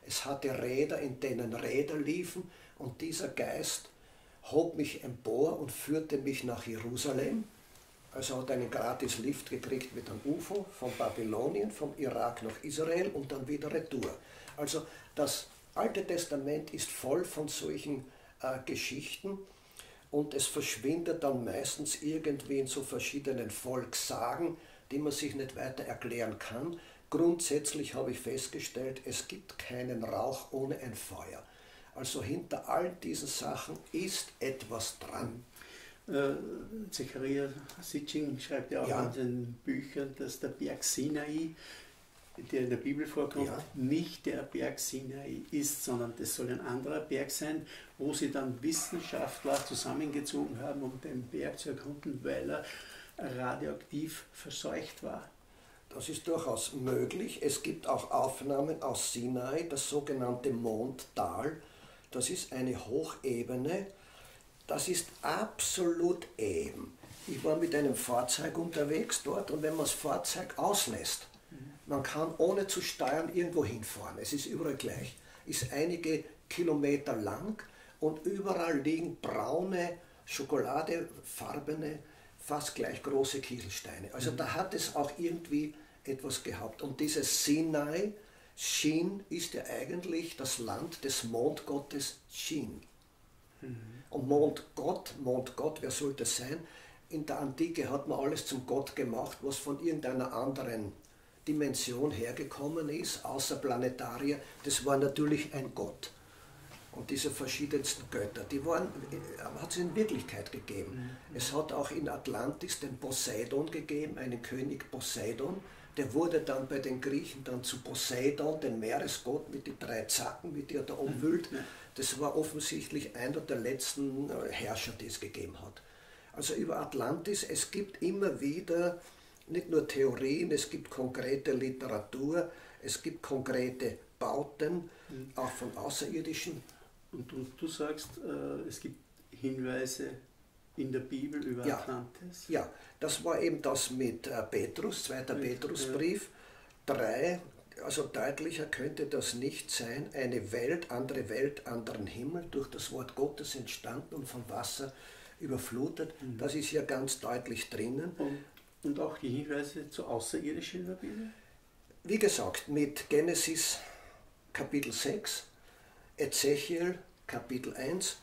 Es hatte Räder, in denen Räder liefen, und dieser Geist hob mich empor und führte mich nach Jerusalem. Also hat einen gratis Lift gekriegt mit einem UFO von Babylonien, vom Irak nach Israel und dann wieder retour. Also das Alte Testament ist voll von solchen Geschichten, und es verschwindet dann meistens irgendwie in so verschiedenen Volkssagen, die man sich nicht weiter erklären kann. Grundsätzlich habe ich festgestellt, es gibt keinen Rauch ohne ein Feuer. Also hinter all diesen Sachen ist etwas dran. Zecharia Sitchin schreibt ja auch in den Büchern, dass der Berg Sinai, der in der Bibel vorkommt, nicht der Berg Sinai ist, sondern das soll ein anderer Berg sein, wo sie dann Wissenschaftler zusammengezogen haben, um den Berg zu erkunden, weil er radioaktiv verseucht war. Das ist durchaus möglich. Es gibt auch Aufnahmen aus Sinai, das sogenannte Mondtal. Das ist eine Hochebene. Das ist absolut eben. Ich war mit einem Fahrzeug unterwegs dort, und wenn man das Fahrzeug auslässt, man kann ohne zu steuern irgendwo hinfahren. Es ist überall gleich. Ist einige Kilometer lang, und überall liegen braune, schokoladefarbene, fast gleich große Kieselsteine. Also da hat es auch irgendwie etwas gehabt. Und dieses Sinai, Shin, ist ja eigentlich das Land des Mondgottes Shin. Und Mondgott, wer soll das sein? In der Antike hat man alles zum Gott gemacht, was von irgendeiner anderen Dimension hergekommen ist, außer Planetarier. Das war natürlich ein Gott. Und diese verschiedensten Götter, hat es in Wirklichkeit gegeben. Es hat auch in Atlantis den Poseidon gegeben, einen König Poseidon. Der wurde dann bei den Griechen dann zu Poseidon, den Meeresgott mit den 3 Zacken, mit der er da umwühlt. Das war offensichtlich einer der letzten Herrscher, die es gegeben hat. Also über Atlantis, es gibt immer wieder nicht nur Theorien, es gibt konkrete Literatur, es gibt konkrete Bauten, auch von Außerirdischen. Und du sagst, es gibt Hinweise in der Bibel über Atlantis? Ja, das war eben das mit Petrus, 2. Petrusbrief 3. Also deutlicher könnte das nicht sein. Eine Welt, anderen Himmel, durch das Wort Gottes entstanden und vom Wasser überflutet. Das ist ja ganz deutlich drinnen. Und auch die Hinweise zu Außerirdischen in der Bibel? Wie gesagt, mit Genesis Kapitel 6, Ezechiel Kapitel 1,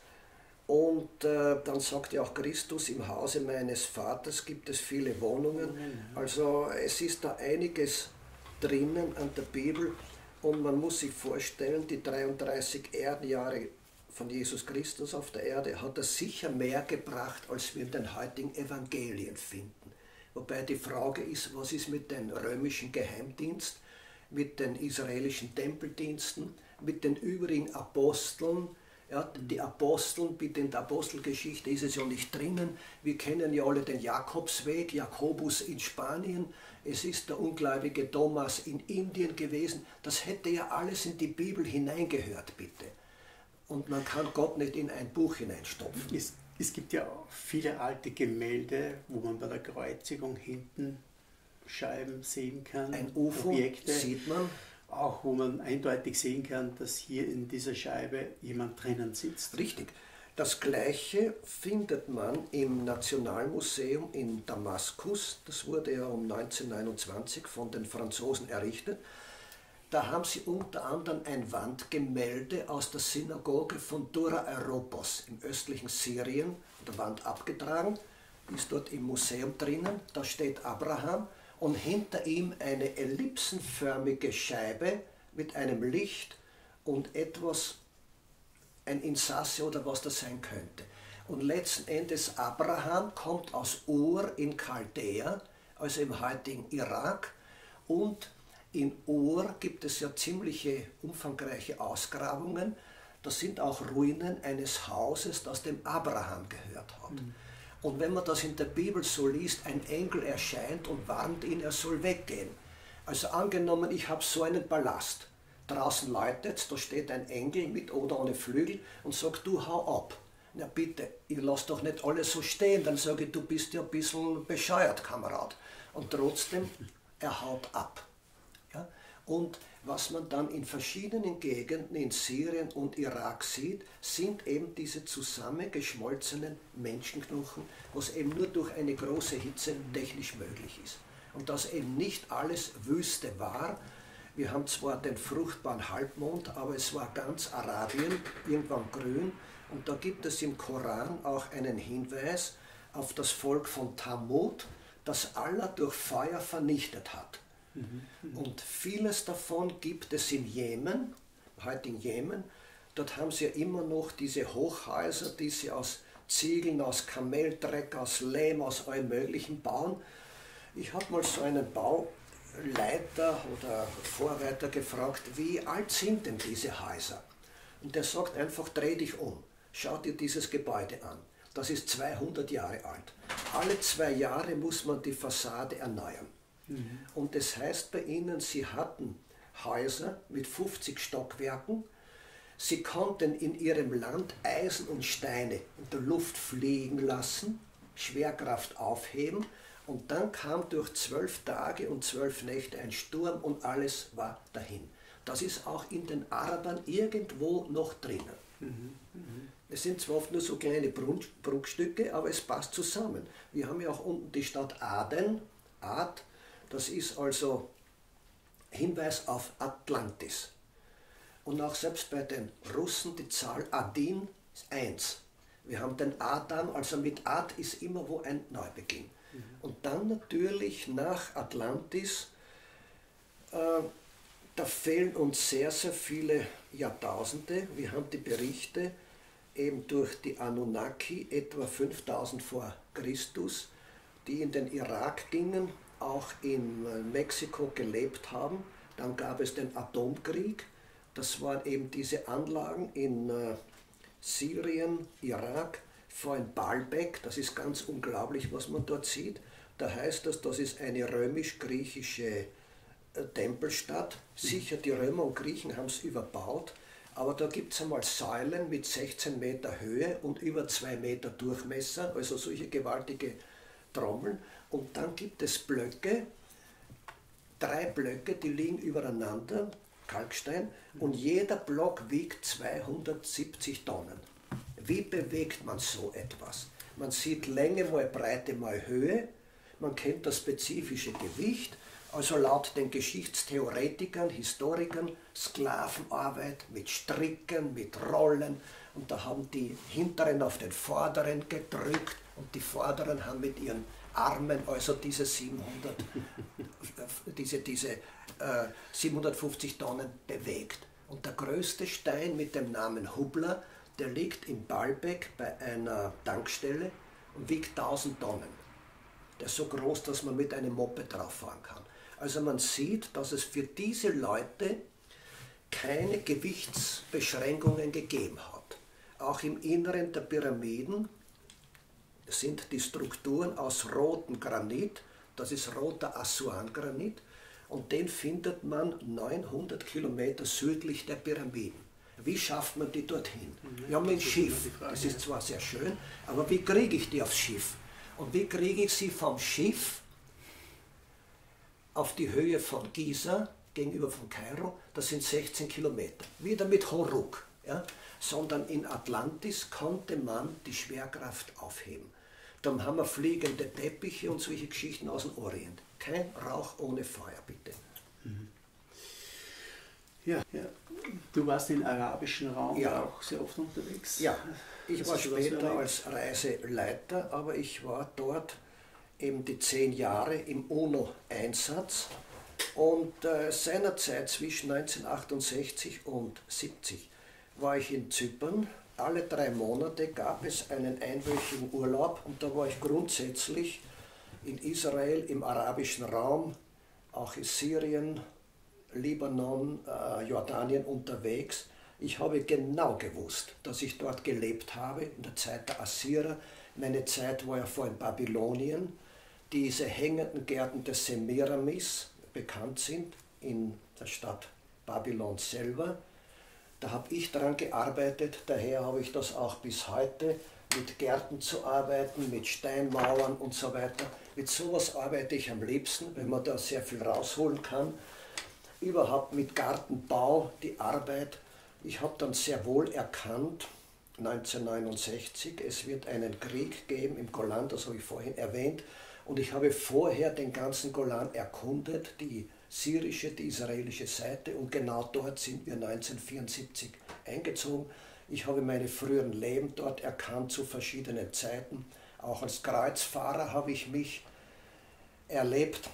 und dann sagt ja auch Christus, im Hause meines Vaters gibt es viele Wohnungen. Also es ist da einiges drinnen an der Bibel, und man muss sich vorstellen, die 33 Erdenjahre von Jesus Christus auf der Erde hat er sicher mehr gebracht, als wir in den heutigen Evangelien finden. Wobei die Frage ist, was ist mit dem römischen Geheimdienst, mit den israelischen Tempeldiensten, mit den übrigen Aposteln. Ja, die Aposteln, bitte, in der Apostelgeschichte ist es ja nicht drinnen. Wir kennen ja alle den Jakobsweg, Jakobus in Spanien. Es ist der ungläubige Thomas in Indien gewesen. Das hätte ja alles in die Bibel hineingehört, bitte. Und man kann Gott nicht in ein Buch hineinstopfen. Es gibt ja auch viele alte Gemälde, wo man bei der Kreuzigung hinten Scheiben sehen kann. Ein UFO Objekte, sieht man. Auch wo man eindeutig sehen kann, dass hier in dieser Scheibe jemand drinnen sitzt. Richtig. Das Gleiche findet man im Nationalmuseum in Damaskus. Das wurde ja um 1929 von den Franzosen errichtet. Da haben sie unter anderem ein Wandgemälde aus der Synagoge von Dura Europos im östlichen Syrien an der Wand abgetragen. Ist dort im Museum drinnen. Da steht Abraham und hinter ihm eine ellipsenförmige Scheibe mit einem Licht und etwas, ein Insasse oder was das sein könnte. Und letzten Endes Abraham kommt aus Ur in Chaldea, also im heutigen Irak, und in Ur gibt es ja ziemliche umfangreiche Ausgrabungen. Das sind auch Ruinen eines Hauses, das dem Abraham gehört hat. Und wenn man das in der Bibel so liest, ein Engel erscheint und warnt ihn, er soll weggehen. Also angenommen, ich habe so einen Palast. Draußen läutet, da steht ein Engel mit oder ohne Flügel und sagt, du hau ab. Na bitte, ich lasse doch nicht alles so stehen, dann sage ich, du bist ja ein bisschen bescheuert, Kamerad. Und trotzdem, er haut ab. Ja? Und was man dann in verschiedenen Gegenden in Syrien und Irak sieht, sind eben diese zusammengeschmolzenen Menschenknochen, was eben nur durch eine große Hitze technisch möglich ist. Und dass eben nicht alles Wüste war. Wir haben zwar den fruchtbaren Halbmond, aber es war ganz Arabien irgendwann grün. Und da gibt es im Koran auch einen Hinweis auf das Volk von Thamud, das Allah durch Feuer vernichtet hat. Und vieles davon gibt es im Jemen, heute in Jemen. Dort haben sie ja immer noch diese Hochhäuser, die sie aus Ziegeln, aus Kameldreck, aus Lehm, aus allem Möglichen bauen. Ich habe mal so einen Bauleiter oder Vorreiter gefragt, wie alt sind denn diese Häuser? Und der sagt einfach, dreh dich um, schau dir dieses Gebäude an. Das ist 200 Jahre alt. Alle 2 Jahre muss man die Fassade erneuern. Und das heißt bei ihnen, sie hatten Häuser mit 50 Stockwerken. Sie konnten in ihrem Land Eisen und Steine in der Luft fliegen lassen, Schwerkraft aufheben. Und dann kam durch 12 Tage und 12 Nächte ein Sturm und alles war dahin. Das ist auch in den Arabern irgendwo noch drinnen. Es sind zwar oft nur so kleine Bruchstücke, aber es passt zusammen. Wir haben ja auch unten die Stadt Aden, Ad, das ist also Hinweis auf Atlantis. Und auch selbst bei den Russen die Zahl Adin ist 1. Wir haben den Adam, also mit Ad ist immer wo ein Neubeginn. Und dann natürlich nach Atlantis, da fehlen uns sehr, sehr viele Jahrtausende. Wir haben die Berichte eben durch die Anunnaki, etwa 5000 vor Christus, die in den Irak gingen, auch in Mexiko gelebt haben. Dann gab es den Atomkrieg. Das waren eben diese Anlagen in Syrien, Irak, vor in Baalbek. Das ist ganz unglaublich, was man dort sieht. Da heißt das, das ist eine römisch-griechische Tempelstadt. Sicher, die Römer und Griechen haben es überbaut. Aber da gibt es einmal Säulen mit 16 Meter Höhe und über 2 Meter Durchmesser, also solche gewaltige Trommeln. Und dann gibt es Blöcke, 3 Blöcke, die liegen übereinander, Kalkstein, und jeder Block wiegt 270 Tonnen. Wie bewegt man so etwas? Man sieht Länge mal Breite mal Höhe, man kennt das spezifische Gewicht. Also laut den Geschichtstheoretikern, Historikern, Sklavenarbeit mit Stricken, mit Rollen. Und da haben die Hinteren auf den Vorderen gedrückt und die Vorderen haben mit ihren Armen also diese 750 Tonnen bewegt. Und der größte Stein mit dem Namen Hubla, der liegt in Baalbek bei einer Tankstelle und wiegt 1000 Tonnen. Der ist so groß, dass man mit einem Moped drauf fahren kann. Also man sieht, dass es für diese Leute keine Gewichtsbeschränkungen gegeben hat. Auch im Inneren der Pyramiden sind die Strukturen aus rotem Granit, das ist roter Assuan-Granit, und den findet man 900 Kilometer südlich der Pyramiden. Wie schafft man die dorthin? Ja, mit dem Schiff. Das ist zwar sehr schön, aber wie kriege ich die aufs Schiff? Und wie kriege ich sie vom Schiff auf die Höhe von Giza, gegenüber von Kairo? Das sind 16 Kilometer. Wieder mit Horuk. Ja? Sondern in Atlantis konnte man die Schwerkraft aufheben. Dann haben wir fliegende Teppiche und solche Geschichten aus dem Orient. Kein Rauch ohne Feuer, bitte. Ja, ja. Du warst im arabischen Raum auch sehr oft unterwegs. Ja, ich war später als Reiseleiter, aber ich war dort eben die 10 Jahre im UNO-Einsatz und seinerzeit zwischen 1968 und 1970 war ich in Zypern. Alle 3 Monate gab es einen einwöchigen Urlaub und da war ich grundsätzlich in Israel, im arabischen Raum, auch in Syrien, Libanon, Jordanien unterwegs. Ich habe genau gewusst, dass ich dort gelebt habe in der Zeit der Assyrer. Meine Zeit war ja vor in Babylonien. Diese hängenden Gärten des Semiramis bekannt sind in der Stadt Babylon selber. Da habe ich daran gearbeitet, daher habe ich das auch bis heute, mit Gärten zu arbeiten, mit Steinmauern und so weiter. Mit sowas arbeite ich am liebsten, wenn man da sehr viel rausholen kann. überhaupt mit Gartenbau, die Arbeit. Ich habe dann sehr wohl erkannt, 1969, es wird einen Krieg geben im Golan, das habe ich vorhin erwähnt, und ich habe vorher den ganzen Golan erkundet, die syrische, die israelische Seite, und genau dort sind wir 1974 eingezogen. Ich habe meine früheren Leben dort erkannt zu verschiedenen Zeiten. Auch als Kreuzfahrer habe ich mich erlebt.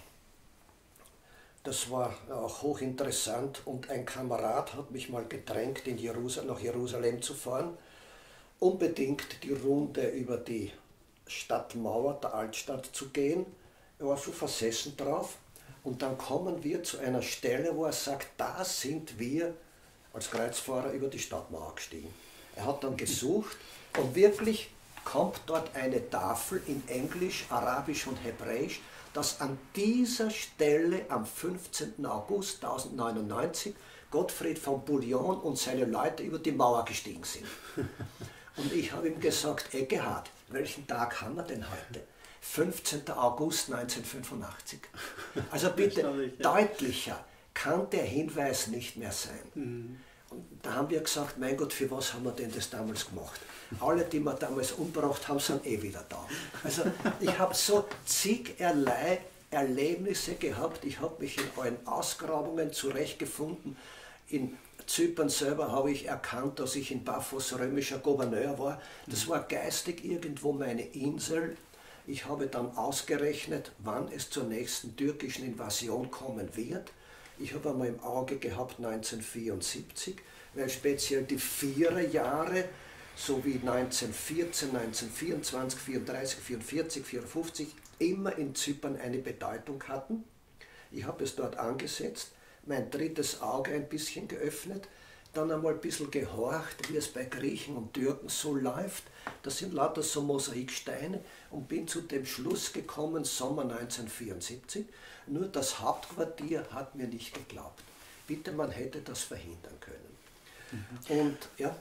Das war auch hochinteressant, und ein Kamerad hat mich mal gedrängt, nach Jerusalem zu fahren, unbedingt die Runde über die Stadtmauer der Altstadt zu gehen. Er war so versessen drauf, und dann kommen wir zu einer Stelle, wo er sagt, da sind wir als Kreuzfahrer über die Stadtmauer gestiegen. Er hat dann gesucht, und wirklich kommt dort eine Tafel in Englisch, Arabisch und Hebräisch, dass an dieser Stelle am 15. August 1099 Gottfried von Bouillon und seine Leute über die Mauer gestiegen sind. Und ich habe ihm gesagt, Eckehard, welchen Tag haben wir denn heute? 15. August 1985. Also bitte, deutlicher kann der Hinweis nicht mehr sein. Und da haben wir gesagt, mein Gott, für was haben wir denn das damals gemacht? Alle, die wir damals umgebracht haben, sind eh wieder da. Also ich habe so zigerlei Erlebnisse gehabt. Ich habe mich in allen Ausgrabungen zurechtgefunden. In Zypern selber habe ich erkannt, dass ich in Paphos römischer Gouverneur war. Das war geistig irgendwo meine Insel. Ich habe dann ausgerechnet, wann es zur nächsten türkischen Invasion kommen wird. Ich habe einmal im Auge gehabt 1974, weil speziell die Viererjahre, so wie 1914, 1924, 34, 44, 54, immer in Zypern eine Bedeutung hatten. Ich habe es dort angesetzt, mein drittes Auge ein bisschen geöffnet, dann einmal ein bisschen gehorcht, wie es bei Griechen und Türken so läuft. Das sind lauter so Mosaiksteine, und bin zu dem Schluss gekommen, Sommer 1974, nur das Hauptquartier hat mir nicht geglaubt. Bitte, man hätte das verhindern können. Und ja.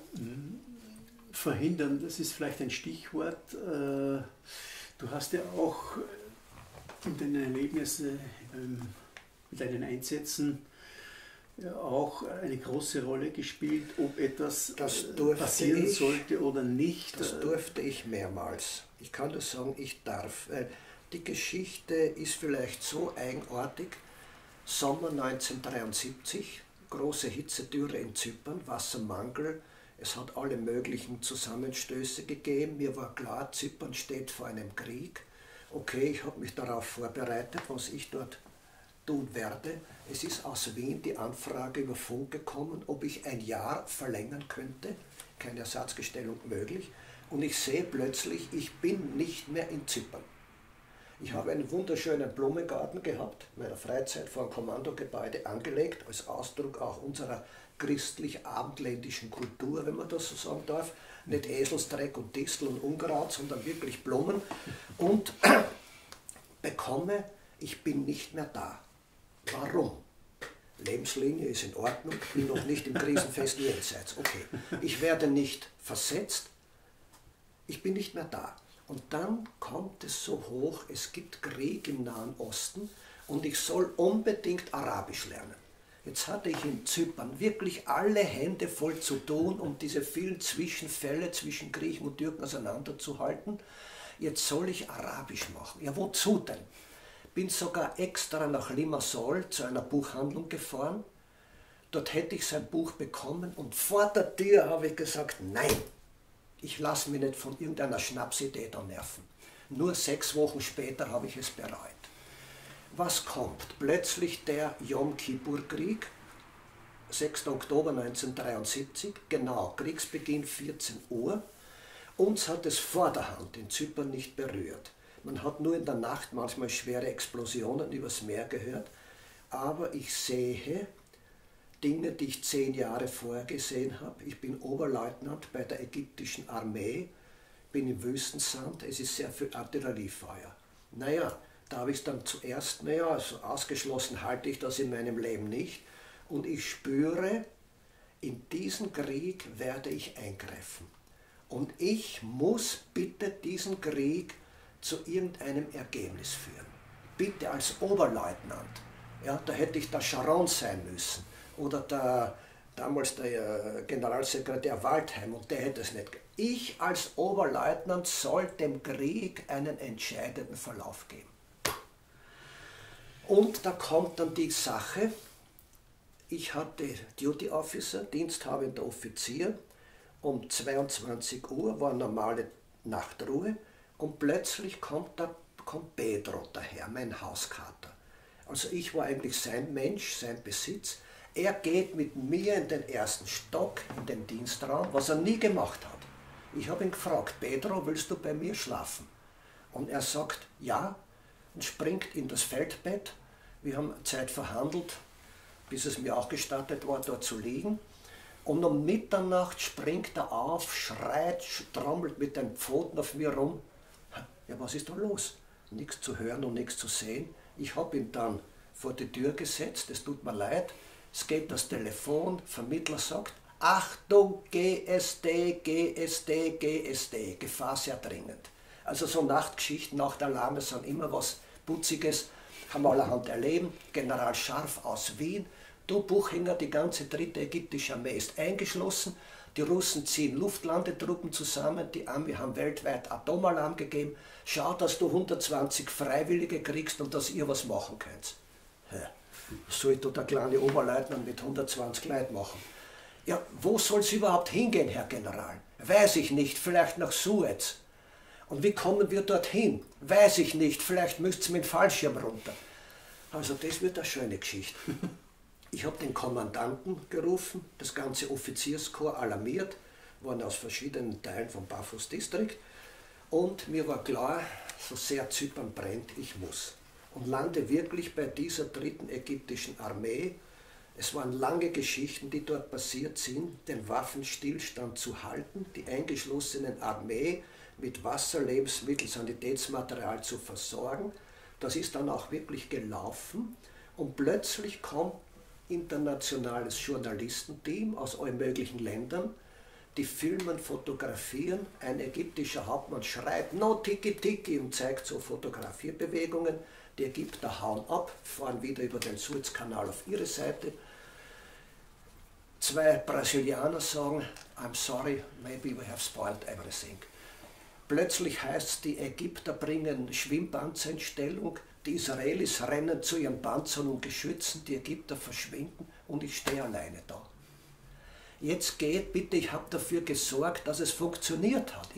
Verhindern, das ist vielleicht ein Stichwort. Du hast ja auch in deinen Erlebnissen, mit deinen Einsätzen auch eine große Rolle gespielt, ob etwas passieren sollte oder nicht. Das durfte ich mehrmals. Ich kann nur sagen, ich darf. Die Geschichte ist vielleicht so eigenartig. Sommer 1973, große Hitzedürre in Zypern, Wassermangel. Es hat alle möglichen Zusammenstöße gegeben. Mir war klar, Zypern steht vor einem Krieg. Okay, ich habe mich darauf vorbereitet, was ich dort tun werde. Es ist aus Wien die Anfrage über Funk gekommen, ob ich ein Jahr verlängern könnte. Keine Ersatzgestellung möglich. Und ich sehe plötzlich, ich bin nicht mehr in Zypern. Ich habe einen wunderschönen Blumengarten gehabt, in meiner Freizeit vor einem Kommandogebäude angelegt, als Ausdruck auch unserer christlich-abendländischen Kultur, wenn man das so sagen darf. Nicht Eselsdreck und Distel und Unkraut, sondern wirklich Blumen. Und bekomme, ich bin nicht mehr da. Warum? Lebenslinie ist in Ordnung, bin noch nicht im krisenfesten Jenseits. Okay, ich werde nicht versetzt, ich bin nicht mehr da. Und dann kommt es so hoch, es gibt Krieg im Nahen Osten und ich soll unbedingt Arabisch lernen. Jetzt hatte ich in Zypern wirklich alle Hände voll zu tun, um diese vielen Zwischenfälle zwischen Griechen und Türken auseinanderzuhalten. Jetzt soll ich Arabisch machen. Ja, wozu denn? Bin sogar extra nach Limassol zu einer Buchhandlung gefahren. Dort hätte ich sein Buch bekommen und vor der Tür habe ich gesagt, nein, ich lasse mich nicht von irgendeiner Schnapsidee da nerven. Nur 6 Wochen später habe ich es bereut. Was kommt? Plötzlich der Yom Kippur-Krieg, 6. Oktober 1973, genau, Kriegsbeginn 14 Uhr. Uns hat es vor der Hand in Zypern nicht berührt. Man hat nur in der Nacht manchmal schwere Explosionen übers Meer gehört, aber ich sehe Dinge, die ich 10 Jahre vorher gesehen habe. Ich bin Oberleutnant bei der ägyptischen Armee, bin im Wüstensand, es ist sehr viel Artilleriefeuer. Naja, da habe ich es dann zuerst, also ausgeschlossen halte ich das in meinem Leben nicht. Und ich spüre, in diesen Krieg werde ich eingreifen. Und ich muss bitte diesen Krieg zu irgendeinem Ergebnis führen. Bitte als Oberleutnant. Ja, da hätte ich der Sharon sein müssen oder damals der Generalsekretär Waldheim und der hätte es nicht. Ich als Oberleutnant soll dem Krieg einen entscheidenden Verlauf geben. Und da kommt dann die Sache, ich hatte Duty Officer, diensthabender Offizier, um 22 Uhr war normale Nachtruhe und plötzlich kommt Pedro daher, mein Hauskater. Also ich war eigentlich sein Mensch, sein Besitz. Er geht mit mir in den ersten Stock, in den Dienstraum, was er nie gemacht hat. Ich habe ihn gefragt, Pedro, willst du bei mir schlafen? Und er sagt, ja, und springt in das Feldbett. Wir haben Zeit verhandelt, bis es mir auch gestattet war, dort zu liegen. Und um Mitternacht springt er auf, schreit, trommelt mit den Pfoten auf mir rum. Ja, was ist da los? Nichts zu hören und nichts zu sehen. Ich habe ihn dann vor die Tür gesetzt, es tut mir leid. Es geht das Telefon, Vermittler sagt, Achtung, GSD, GSD, GSD, Gefahr sehr dringend. Also so Nachtgeschichten, Nachtalarme sind immer was Putziges, haben wir allerhand erleben. General Scharf aus Wien, du Buchinger, die ganze 3. ägyptische Armee ist eingeschlossen, die Russen ziehen Luftlandetruppen zusammen, die Armee haben weltweit Atomalarm gegeben, schau, dass du 120 Freiwillige kriegst und dass ihr was machen könnt. Ja, was soll da der kleine Oberleutnant mit 120 Leuten machen? Ja, wo soll es überhaupt hingehen, Herr General? Weiß ich nicht, vielleicht nach Suez. Und wie kommen wir dorthin? Weiß ich nicht, vielleicht müsst ihr mit dem Fallschirm runter. Also das wird eine schöne Geschichte. Ich habe den Kommandanten gerufen, das ganze Offizierskorps alarmiert, waren aus verschiedenen Teilen vom Bafus District. Und mir war klar, so sehr Zypern brennt, ich muss. Und lande wirklich bei dieser 3. ägyptischen Armee. Es waren lange Geschichten, die dort passiert sind, den Waffenstillstand zu halten, die eingeschlossenen Armee mit Wasser, Lebensmittel, Sanitätsmaterial zu versorgen. Das ist dann auch wirklich gelaufen und plötzlich kommt internationales Journalistenteam aus allen möglichen Ländern, die filmen, fotografieren, ein ägyptischer Hauptmann schreit no tiki tiki und zeigt so Fotografierbewegungen, die Ägypter hauen ab, fahren wieder über den Suezkanal auf ihre Seite. 2 Brasilianer sagen, I'm sorry, maybe we have spoiled everything. Plötzlich heißt es, die Ägypter bringen Schwimmpanzer in Stellung, die Israelis rennen zu ihren Panzern und Geschützen, die Ägypter verschwinden und ich stehe alleine da. Jetzt geht bitte, ich habe dafür gesorgt, dass es funktioniert hat.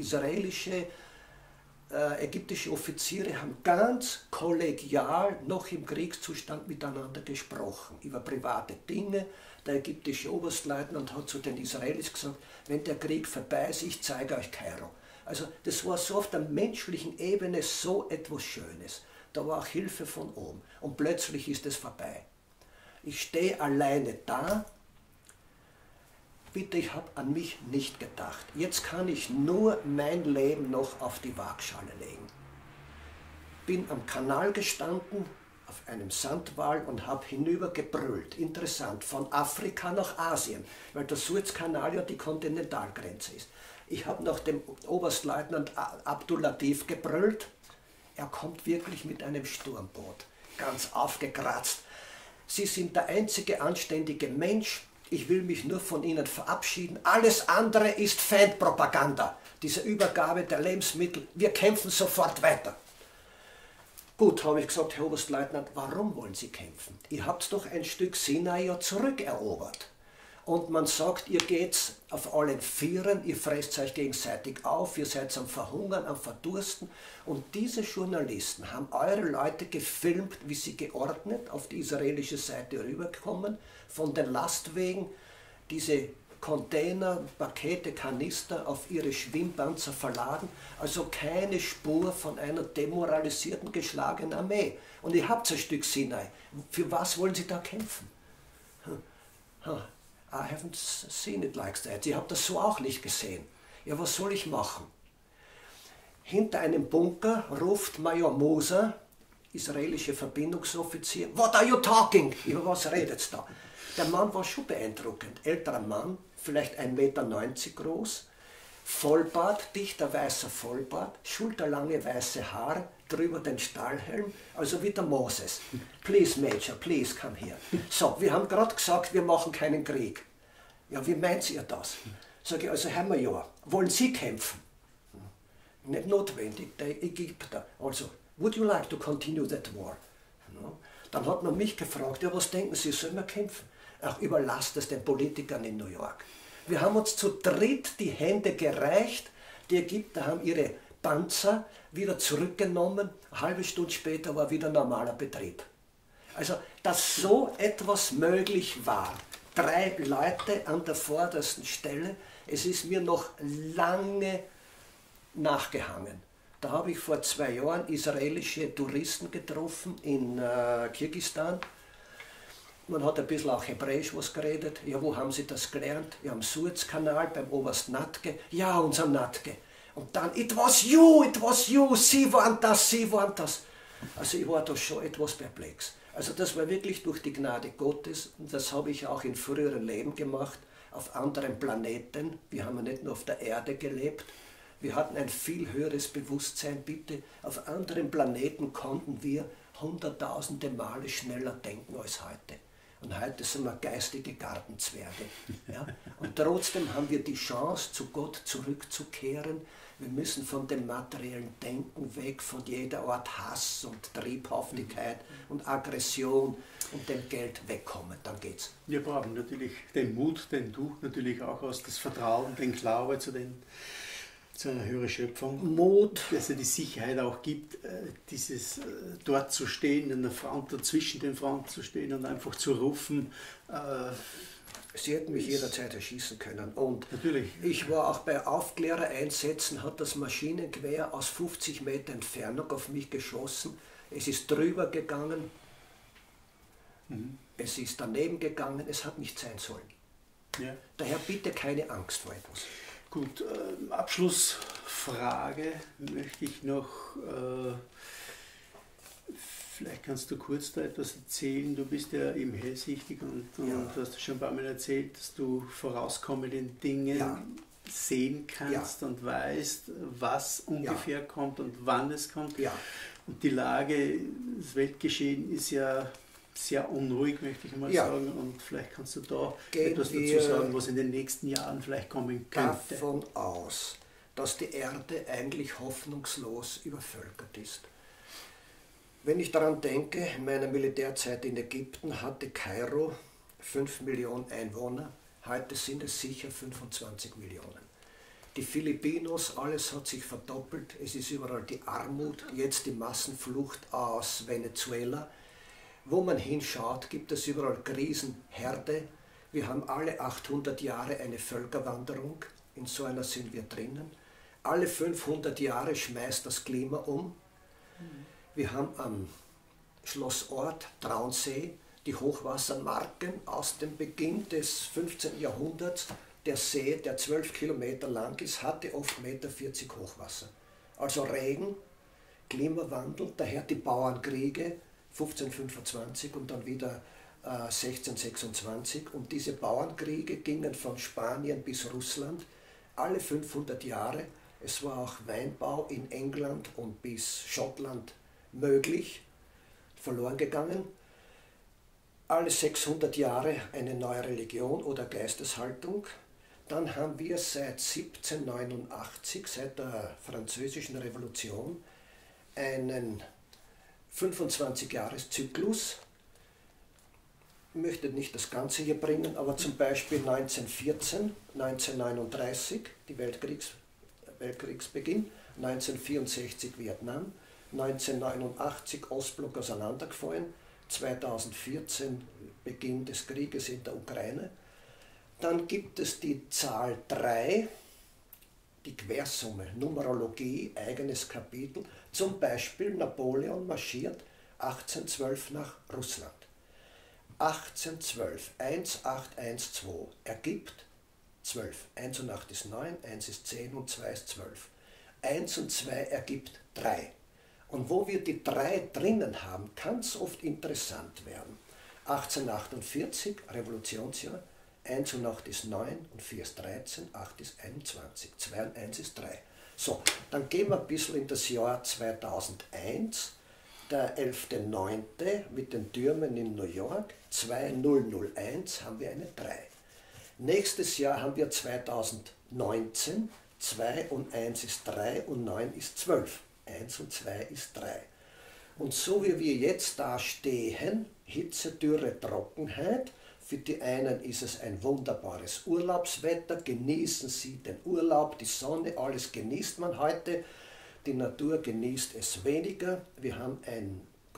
Ägyptische Offiziere haben ganz kollegial noch im Kriegszustand miteinander gesprochen, über private Dinge. Der ägyptische Oberstleutnant hat zu den Israelis gesagt, wenn der Krieg vorbei ist, ich zeige euch Kairo. Also das war so auf der menschlichen Ebene so etwas Schönes. Da war auch Hilfe von oben. Und plötzlich ist es vorbei. Ich stehe alleine da. Bitte, ich habe an mich nicht gedacht. Jetzt kann ich nur mein Leben noch auf die Waagschale legen. Bin am Kanal gestanden, auf einem Sandwall und habe hinüber gebrüllt. Interessant, von Afrika nach Asien, weil der Suezkanal ja die Kontinentalgrenze ist. Ich habe nach dem Oberstleutnant Abdulatif gebrüllt. Er kommt wirklich mit einem Sturmboot, ganz aufgekratzt. Sie sind der einzige anständige Mensch. Ich will mich nur von Ihnen verabschieden. Alles andere ist Feindpropaganda. Diese Übergabe der Lebensmittel. Wir kämpfen sofort weiter. Gut, habe ich gesagt, Herr Oberstleutnant, warum wollen Sie kämpfen? Ihr habt doch ein Stück Sinai ja zurückerobert. Und man sagt, ihr geht auf allen Vieren, ihr fresst euch gegenseitig auf, ihr seid am Verhungern, am Verdursten. Und diese Journalisten haben eure Leute gefilmt, wie sie geordnet auf die israelische Seite rüberkommen, von den Lastwegen diese Container, Pakete, Kanister auf ihre Schwimmpanzer verladen. Also keine Spur von einer demoralisierten, geschlagenen Armee. Und ihr habt ein Stück Sinai. Für was wollen sie da kämpfen? I haven't seen it like that. Ich habe das so auch nicht gesehen. Ja, was soll ich machen? Hinter einem Bunker ruft Major Moser, israelische Verbindungsoffizier, What are you talking? Über was redet's da? Der Mann war schon beeindruckend. Älterer Mann, vielleicht 1,90 Meter groß, Vollbart, dichter weißer Vollbart, schulterlange weiße Haare, drüber den Stahlhelm, also wie der Moses. Please, Major, please come here. So, wir haben gerade gesagt, wir machen keinen Krieg. Ja, wie meint ihr das? Sag ich, also Herr Major, wollen Sie kämpfen? Nicht notwendig, der Ägypter. Also, would you like to continue that war? No. Dann hat man mich gefragt, ja, was denken Sie, sollen wir kämpfen? Ach, überlasst es den Politikern in New York. Wir haben uns zu dritt die Hände gereicht, die Ägypter haben ihre Panzer wieder zurückgenommen, eine halbe Stunde später war wieder normaler Betrieb. Also, dass so etwas möglich war, 3 Leute an der vordersten Stelle, es ist mir noch lange nachgehangen. Da habe ich vor 2 Jahren israelische Touristen getroffen in Kirgisistan. Man hat ein bisschen auch Hebräisch was geredet. Ja, wo haben Sie das gelernt? Ja, am Suezkanal beim Oberst Natke. Ja, unser Natke. Und dann, it was you, Sie waren das, Sie waren das. Also ich war da schon etwas perplex. Also das war wirklich durch die Gnade Gottes und das habe ich auch in früheren Leben gemacht, auf anderen Planeten. Wir haben ja nicht nur auf der Erde gelebt. Wir hatten ein viel höheres Bewusstsein, bitte. Auf anderen Planeten konnten wir hunderttausende Male schneller denken als heute. Und heute sind wir geistige Gartenzwerge. Ja? Und trotzdem haben wir die Chance, zu Gott zurückzukehren. Wir müssen von dem materiellen Denken weg, von jeder Art Hass und Triebhaftigkeit und Aggression und dem Geld wegkommen. Dann geht's. Wir brauchen natürlich den Mut, den du natürlich auch hast, das Vertrauen, den Glaube zu einer höheren Schöpfung. Mut, dass er die Sicherheit auch gibt, dort zu stehen, an der Front, zwischen den Fronten zu stehen und einfach zu rufen. Sie hätten mich jederzeit erschießen können. Und natürlich. Ich war auch bei Aufklärereinsätzen, hat das Maschinengewehr aus 50 Meter Entfernung auf mich geschossen. Es ist drüber gegangen, es ist daneben gegangen, es hat nicht sein sollen. Ja. Daher bitte keine Angst vor etwas. Gut, Abschlussfrage möchte ich noch, vielleicht kannst du kurz da etwas erzählen, du bist ja eben hellsichtig und hast schon ein paar Mal erzählt, dass du vorauskommende Dinge sehen kannst und weißt, was ungefähr kommt und wann es kommt. Ja. Und die Lage, das Weltgeschehen ist ja sehr unruhig, möchte ich mal sagen, und vielleicht kannst du da etwas dazu sagen, was in den nächsten Jahren vielleicht kommen könnte. Davon aus, dass die Erde eigentlich hoffnungslos übervölkert ist. Wenn ich daran denke, in meiner Militärzeit in Ägypten hatte Kairo 5 Millionen Einwohner, heute sind es sicher 25 Millionen. Die Filipinos, alles hat sich verdoppelt, es ist überall die Armut, jetzt die Massenflucht aus Venezuela. Wo man hinschaut, gibt es überall Krisenherde. Wir haben alle 800 Jahre eine Völkerwanderung, in so einer sind wir drinnen. Alle 500 Jahre schmeißt das Klima um. Wir haben am Schlossort Traunsee die Hochwassermarken aus dem Beginn des 15. Jahrhunderts. Der See, der 12 Kilometer lang ist, hatte oft 1,40 Meter Hochwasser. Also Regen, Klimawandel, daher die Bauernkriege, 1525 und dann wieder 1626. Und diese Bauernkriege gingen von Spanien bis Russland alle 500 Jahre. Es war auch Weinbau in England und bis Schottland möglich, verloren gegangen. Alle 600 Jahre eine neue Religion oder Geisteshaltung. Dann haben wir seit 1789, seit der Französischen Revolution, einen 25-Jahres-Zyklus. Ich möchte nicht das Ganze hier bringen, aber zum Beispiel 1914, 1939, die Weltkriegsbeginn, 1964 Vietnam, 1989 Ostblock auseinandergefallen, 2014 Beginn des Krieges in der Ukraine. Dann gibt es die Zahl 3, die Quersumme, Numerologie, eigenes Kapitel. Zum Beispiel Napoleon marschiert 1812 nach Russland. 1812, 1812 ergibt 12. 1 und 8 ist 9, 1 ist 10 und 2 ist 12. 1 und 2 ergibt 3. Und wo wir die 3 drinnen haben, kann es oft interessant werden. 1848, Revolutionsjahr, 1 und 8 ist 9 und 4 ist 13, 8 ist 21, 2 und 1 ist 3. So, dann gehen wir ein bisschen in das Jahr 2001, der 11.09. mit den Türmen in New York, 2001 haben wir eine 3. Nächstes Jahr haben wir 2019, 2 und 1 ist 3 und 9 ist 12. 1 und 2 ist 3. Und so wie wir jetzt da stehen, Hitze, Dürre, Trockenheit, für die einen ist es ein wunderbares Urlaubswetter, genießen Sie den Urlaub, die Sonne, alles genießt man heute, die Natur genießt es weniger, wir haben ein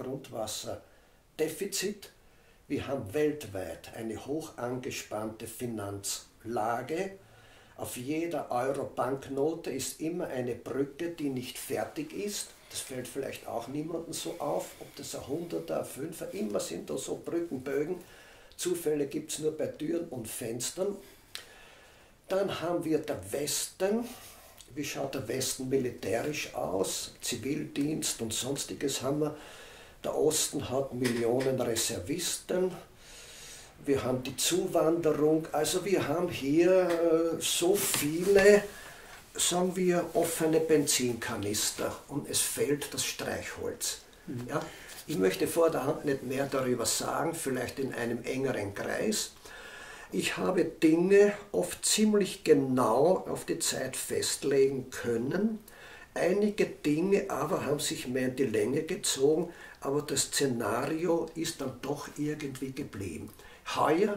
Grundwasserdefizit, wir haben weltweit eine hoch angespannte Finanzlage, auf jeder Euro-Banknote ist immer eine Brücke, die nicht fertig ist. Das fällt vielleicht auch niemandem so auf, ob das ein 100er, ein 5er, immer sind da so Brückenbögen. Zufälle gibt es nur bei Türen und Fenstern. Dann haben wir der Westen. Wie schaut der Westen militärisch aus? Zivildienst und sonstiges haben wir. Der Osten hat Millionen Reservisten. Wir haben die Zuwanderung, also wir haben hier so viele, sagen wir, offene Benzinkanister und es fehlt das Streichholz. Ja? Ich möchte vorderhand nicht mehr darüber sagen, vielleicht in einem engeren Kreis. Ich habe Dinge oft ziemlich genau auf die Zeit festlegen können. Einige Dinge aber haben sich mehr in die Länge gezogen, aber das Szenario ist dann doch irgendwie geblieben. Heuer,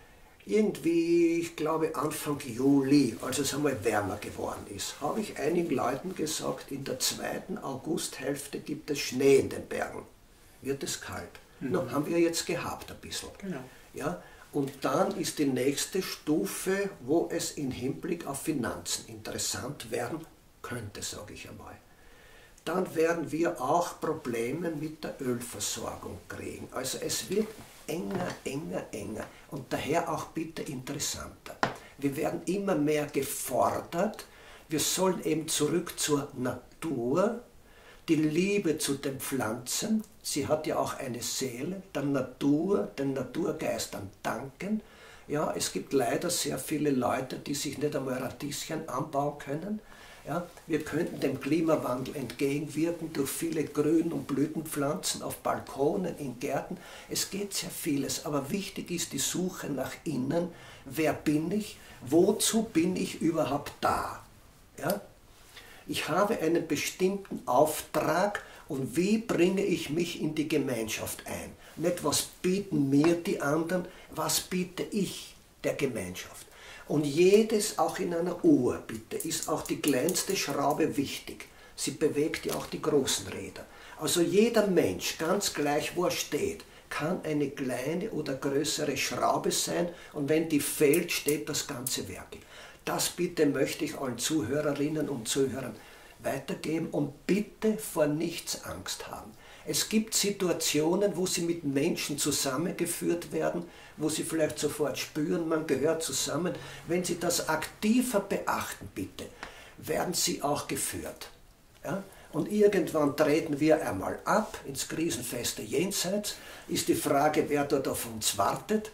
irgendwie, ich glaube Anfang Juli, als es einmal wärmer geworden ist, habe ich einigen Leuten gesagt, in der 2. Augusthälfte gibt es Schnee in den Bergen. Wird es kalt. No, haben wir jetzt gehabt ein bisschen. Genau. Ja, und dann ist die nächste Stufe, wo es im Hinblick auf Finanzen interessant werden könnte, sage ich einmal. Dann werden wir auch Probleme mit der Ölversorgung kriegen. Also es wird enger, enger, enger und daher auch bitte interessanter. Wir werden immer mehr gefordert, wir sollen eben zurück zur Natur, die Liebe zu den Pflanzen, sie hat ja auch eine Seele, der Natur, den Naturgeistern danken. Ja, es gibt leider sehr viele Leute, die sich nicht einmal Radieschen anbauen können. Ja, wir könnten dem Klimawandel entgegenwirken durch viele Grün- und Blütenpflanzen auf Balkonen, in Gärten. Es geht sehr vieles, aber wichtig ist die Suche nach innen. Wer bin ich? Wozu bin ich überhaupt da? Ja? Ich habe einen bestimmten Auftrag und wie bringe ich mich in die Gemeinschaft ein? Nicht, was bieten mir die anderen, was biete ich der Gemeinschaft? Und jedes, auch in einer Uhr, bitte, ist auch die kleinste Schraube wichtig. Sie bewegt ja auch die großen Räder. Also jeder Mensch, ganz gleich wo er steht, kann eine kleine oder größere Schraube sein und wenn die fehlt, steht das ganze Werk. Das bitte möchte ich allen Zuhörerinnen und Zuhörern weitergeben und bitte vor nichts Angst haben. Es gibt Situationen, wo sie mit Menschen zusammengeführt werden, wo sie vielleicht sofort spüren, man gehört zusammen. Wenn sie das aktiver beachten, bitte, werden sie auch geführt. Ja? Und irgendwann treten wir einmal ab ins krisenfeste Jenseits, ist die Frage, wer dort auf uns wartet.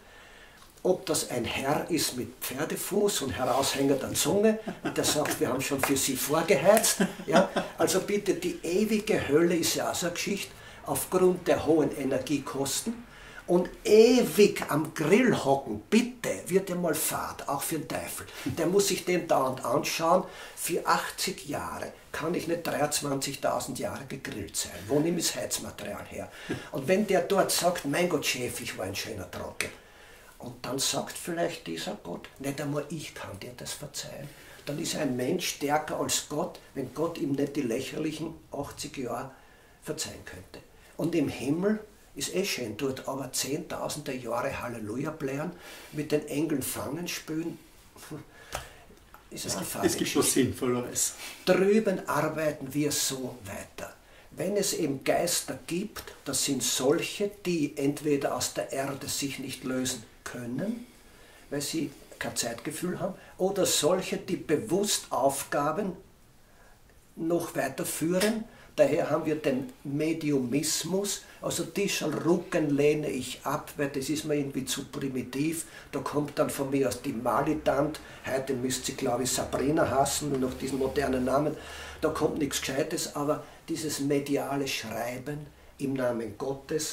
Ob das ein Herr ist mit Pferdefuß und heraushängender Zunge, der sagt, wir haben schon für Sie vorgeheizt. Ja? Also bitte, die ewige Hölle ist ja auch so eine Geschichte, aufgrund der hohen Energiekosten. Und ewig am Grill hocken, bitte, wird ja mal Fahrt, auch für den Teufel. Der muss sich den dauernd anschauen. Für 80 Jahre kann ich nicht 23.000 Jahre gegrillt sein. Wo nehme ich das Heizmaterial her? Und wenn der dort sagt, mein Gott, Chef, ich war ein schöner Trottel. Und dann sagt vielleicht dieser Gott, nicht einmal ich kann dir das verzeihen. Dann ist ein Mensch stärker als Gott, wenn Gott ihm nicht die lächerlichen 80 Jahre verzeihen könnte. Und im Himmel ist schön, dort aber zehntausende Jahre Halleluja blären, mit den Engeln fangen spülen. Es gibt was Sinnvolleres. Drüben arbeiten wir so weiter. Wenn es eben Geister gibt, das sind solche, die entweder aus der Erde sich nicht lösen können, weil sie kein Zeitgefühl haben, oder solche, die bewusst Aufgaben noch weiterführen. Daher haben wir den Mediumismus, Also dieser Rücken lehne ich ab, weil das ist mir irgendwie zu primitiv. Da kommt dann von mir aus die Militant, heute müsst sie glaube ich Sabrina hassen, noch diesen modernen Namen. Da kommt nichts Gescheites, aber dieses mediale Schreiben im Namen Gottes,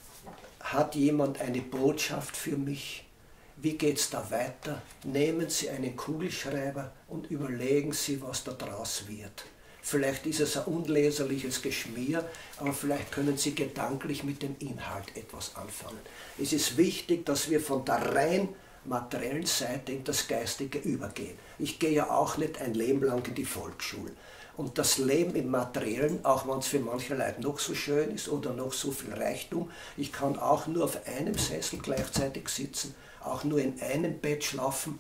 hat jemand eine Botschaft für mich? Wie geht es da weiter? Nehmen Sie einen Kugelschreiber und überlegen Sie, was da draus wird. Vielleicht ist es ein unleserliches Geschmier, aber vielleicht können Sie gedanklich mit dem Inhalt etwas anfangen. Es ist wichtig, dass wir von der rein materiellen Seite in das Geistige übergehen. Ich gehe ja auch nicht ein Leben lang in die Volksschule. Und das Leben im Materiellen, auch wenn es für manche Leute noch so schön ist oder noch so viel Reichtum, ich kann auch nur auf einem Sessel gleichzeitig sitzen, auch nur in einem Bett schlafen.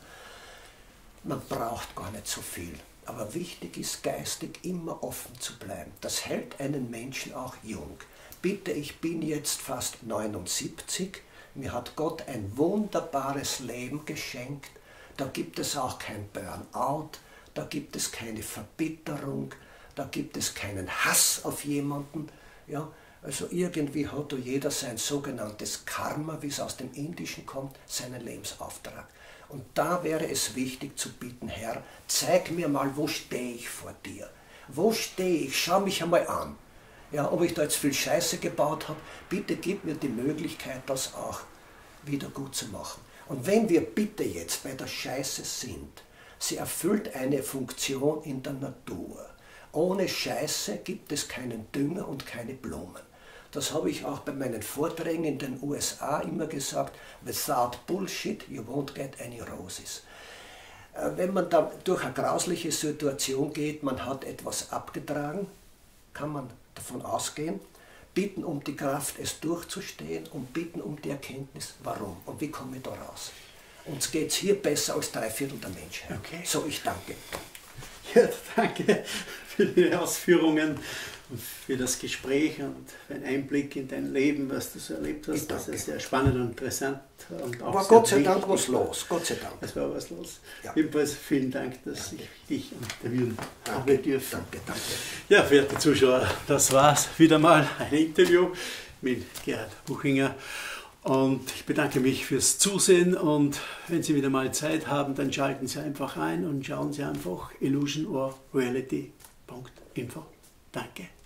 Man braucht gar nicht so viel. Aber wichtig ist, geistig immer offen zu bleiben. Das hält einen Menschen auch jung. Bitte, ich bin jetzt fast 79, mir hat Gott ein wunderbares Leben geschenkt. Da gibt es auch kein Burnout, da gibt es keine Verbitterung, da gibt es keinen Hass auf jemanden. Ja, also irgendwie hat da jeder sein sogenanntes Karma, wie es aus dem Indischen kommt, seinen Lebensauftrag. Und da wäre es wichtig zu bitten, Herr, zeig mir mal, wo stehe ich vor dir? Wo stehe ich? Schau mich einmal an. Ja, ob ich da jetzt viel Scheiße gebaut habe, bitte gib mir die Möglichkeit, das auch wieder gut zu machen. Und wenn wir bitte jetzt bei der Scheiße sind, sie erfüllt eine Funktion in der Natur. Ohne Scheiße gibt es keinen Dünger und keine Blumen. Das habe ich auch bei meinen Vorträgen in den USA immer gesagt. Without Bullshit, you won't get any roses. Wenn man da durch eine grausliche Situation geht, man hat etwas abgetragen, kann man davon ausgehen, bitten um die Kraft, es durchzustehen und bitten um die Erkenntnis, warum und wie komme ich da raus. Uns geht es hier besser als 3/4 der Menschheit. Okay. So, ich danke. Ja, danke für die Ausführungen und für das Gespräch und für einen Einblick in dein Leben, was du so erlebt hast. Das ist sehr spannend und interessant. Und auch aber Gott sei Dank was los. Gott sei Dank. Es war was los. Ja. Ebenfalls vielen Dank, dass ich dich interviewen habe dürfen. Danke. Ja, verehrte Zuschauer, das war's wieder mal ein Interview mit Gerhard Buchinger. Und ich bedanke mich fürs Zusehen und wenn Sie wieder mal Zeit haben, dann schalten Sie einfach ein und schauen Sie einfach illusionorreality.info. Danke.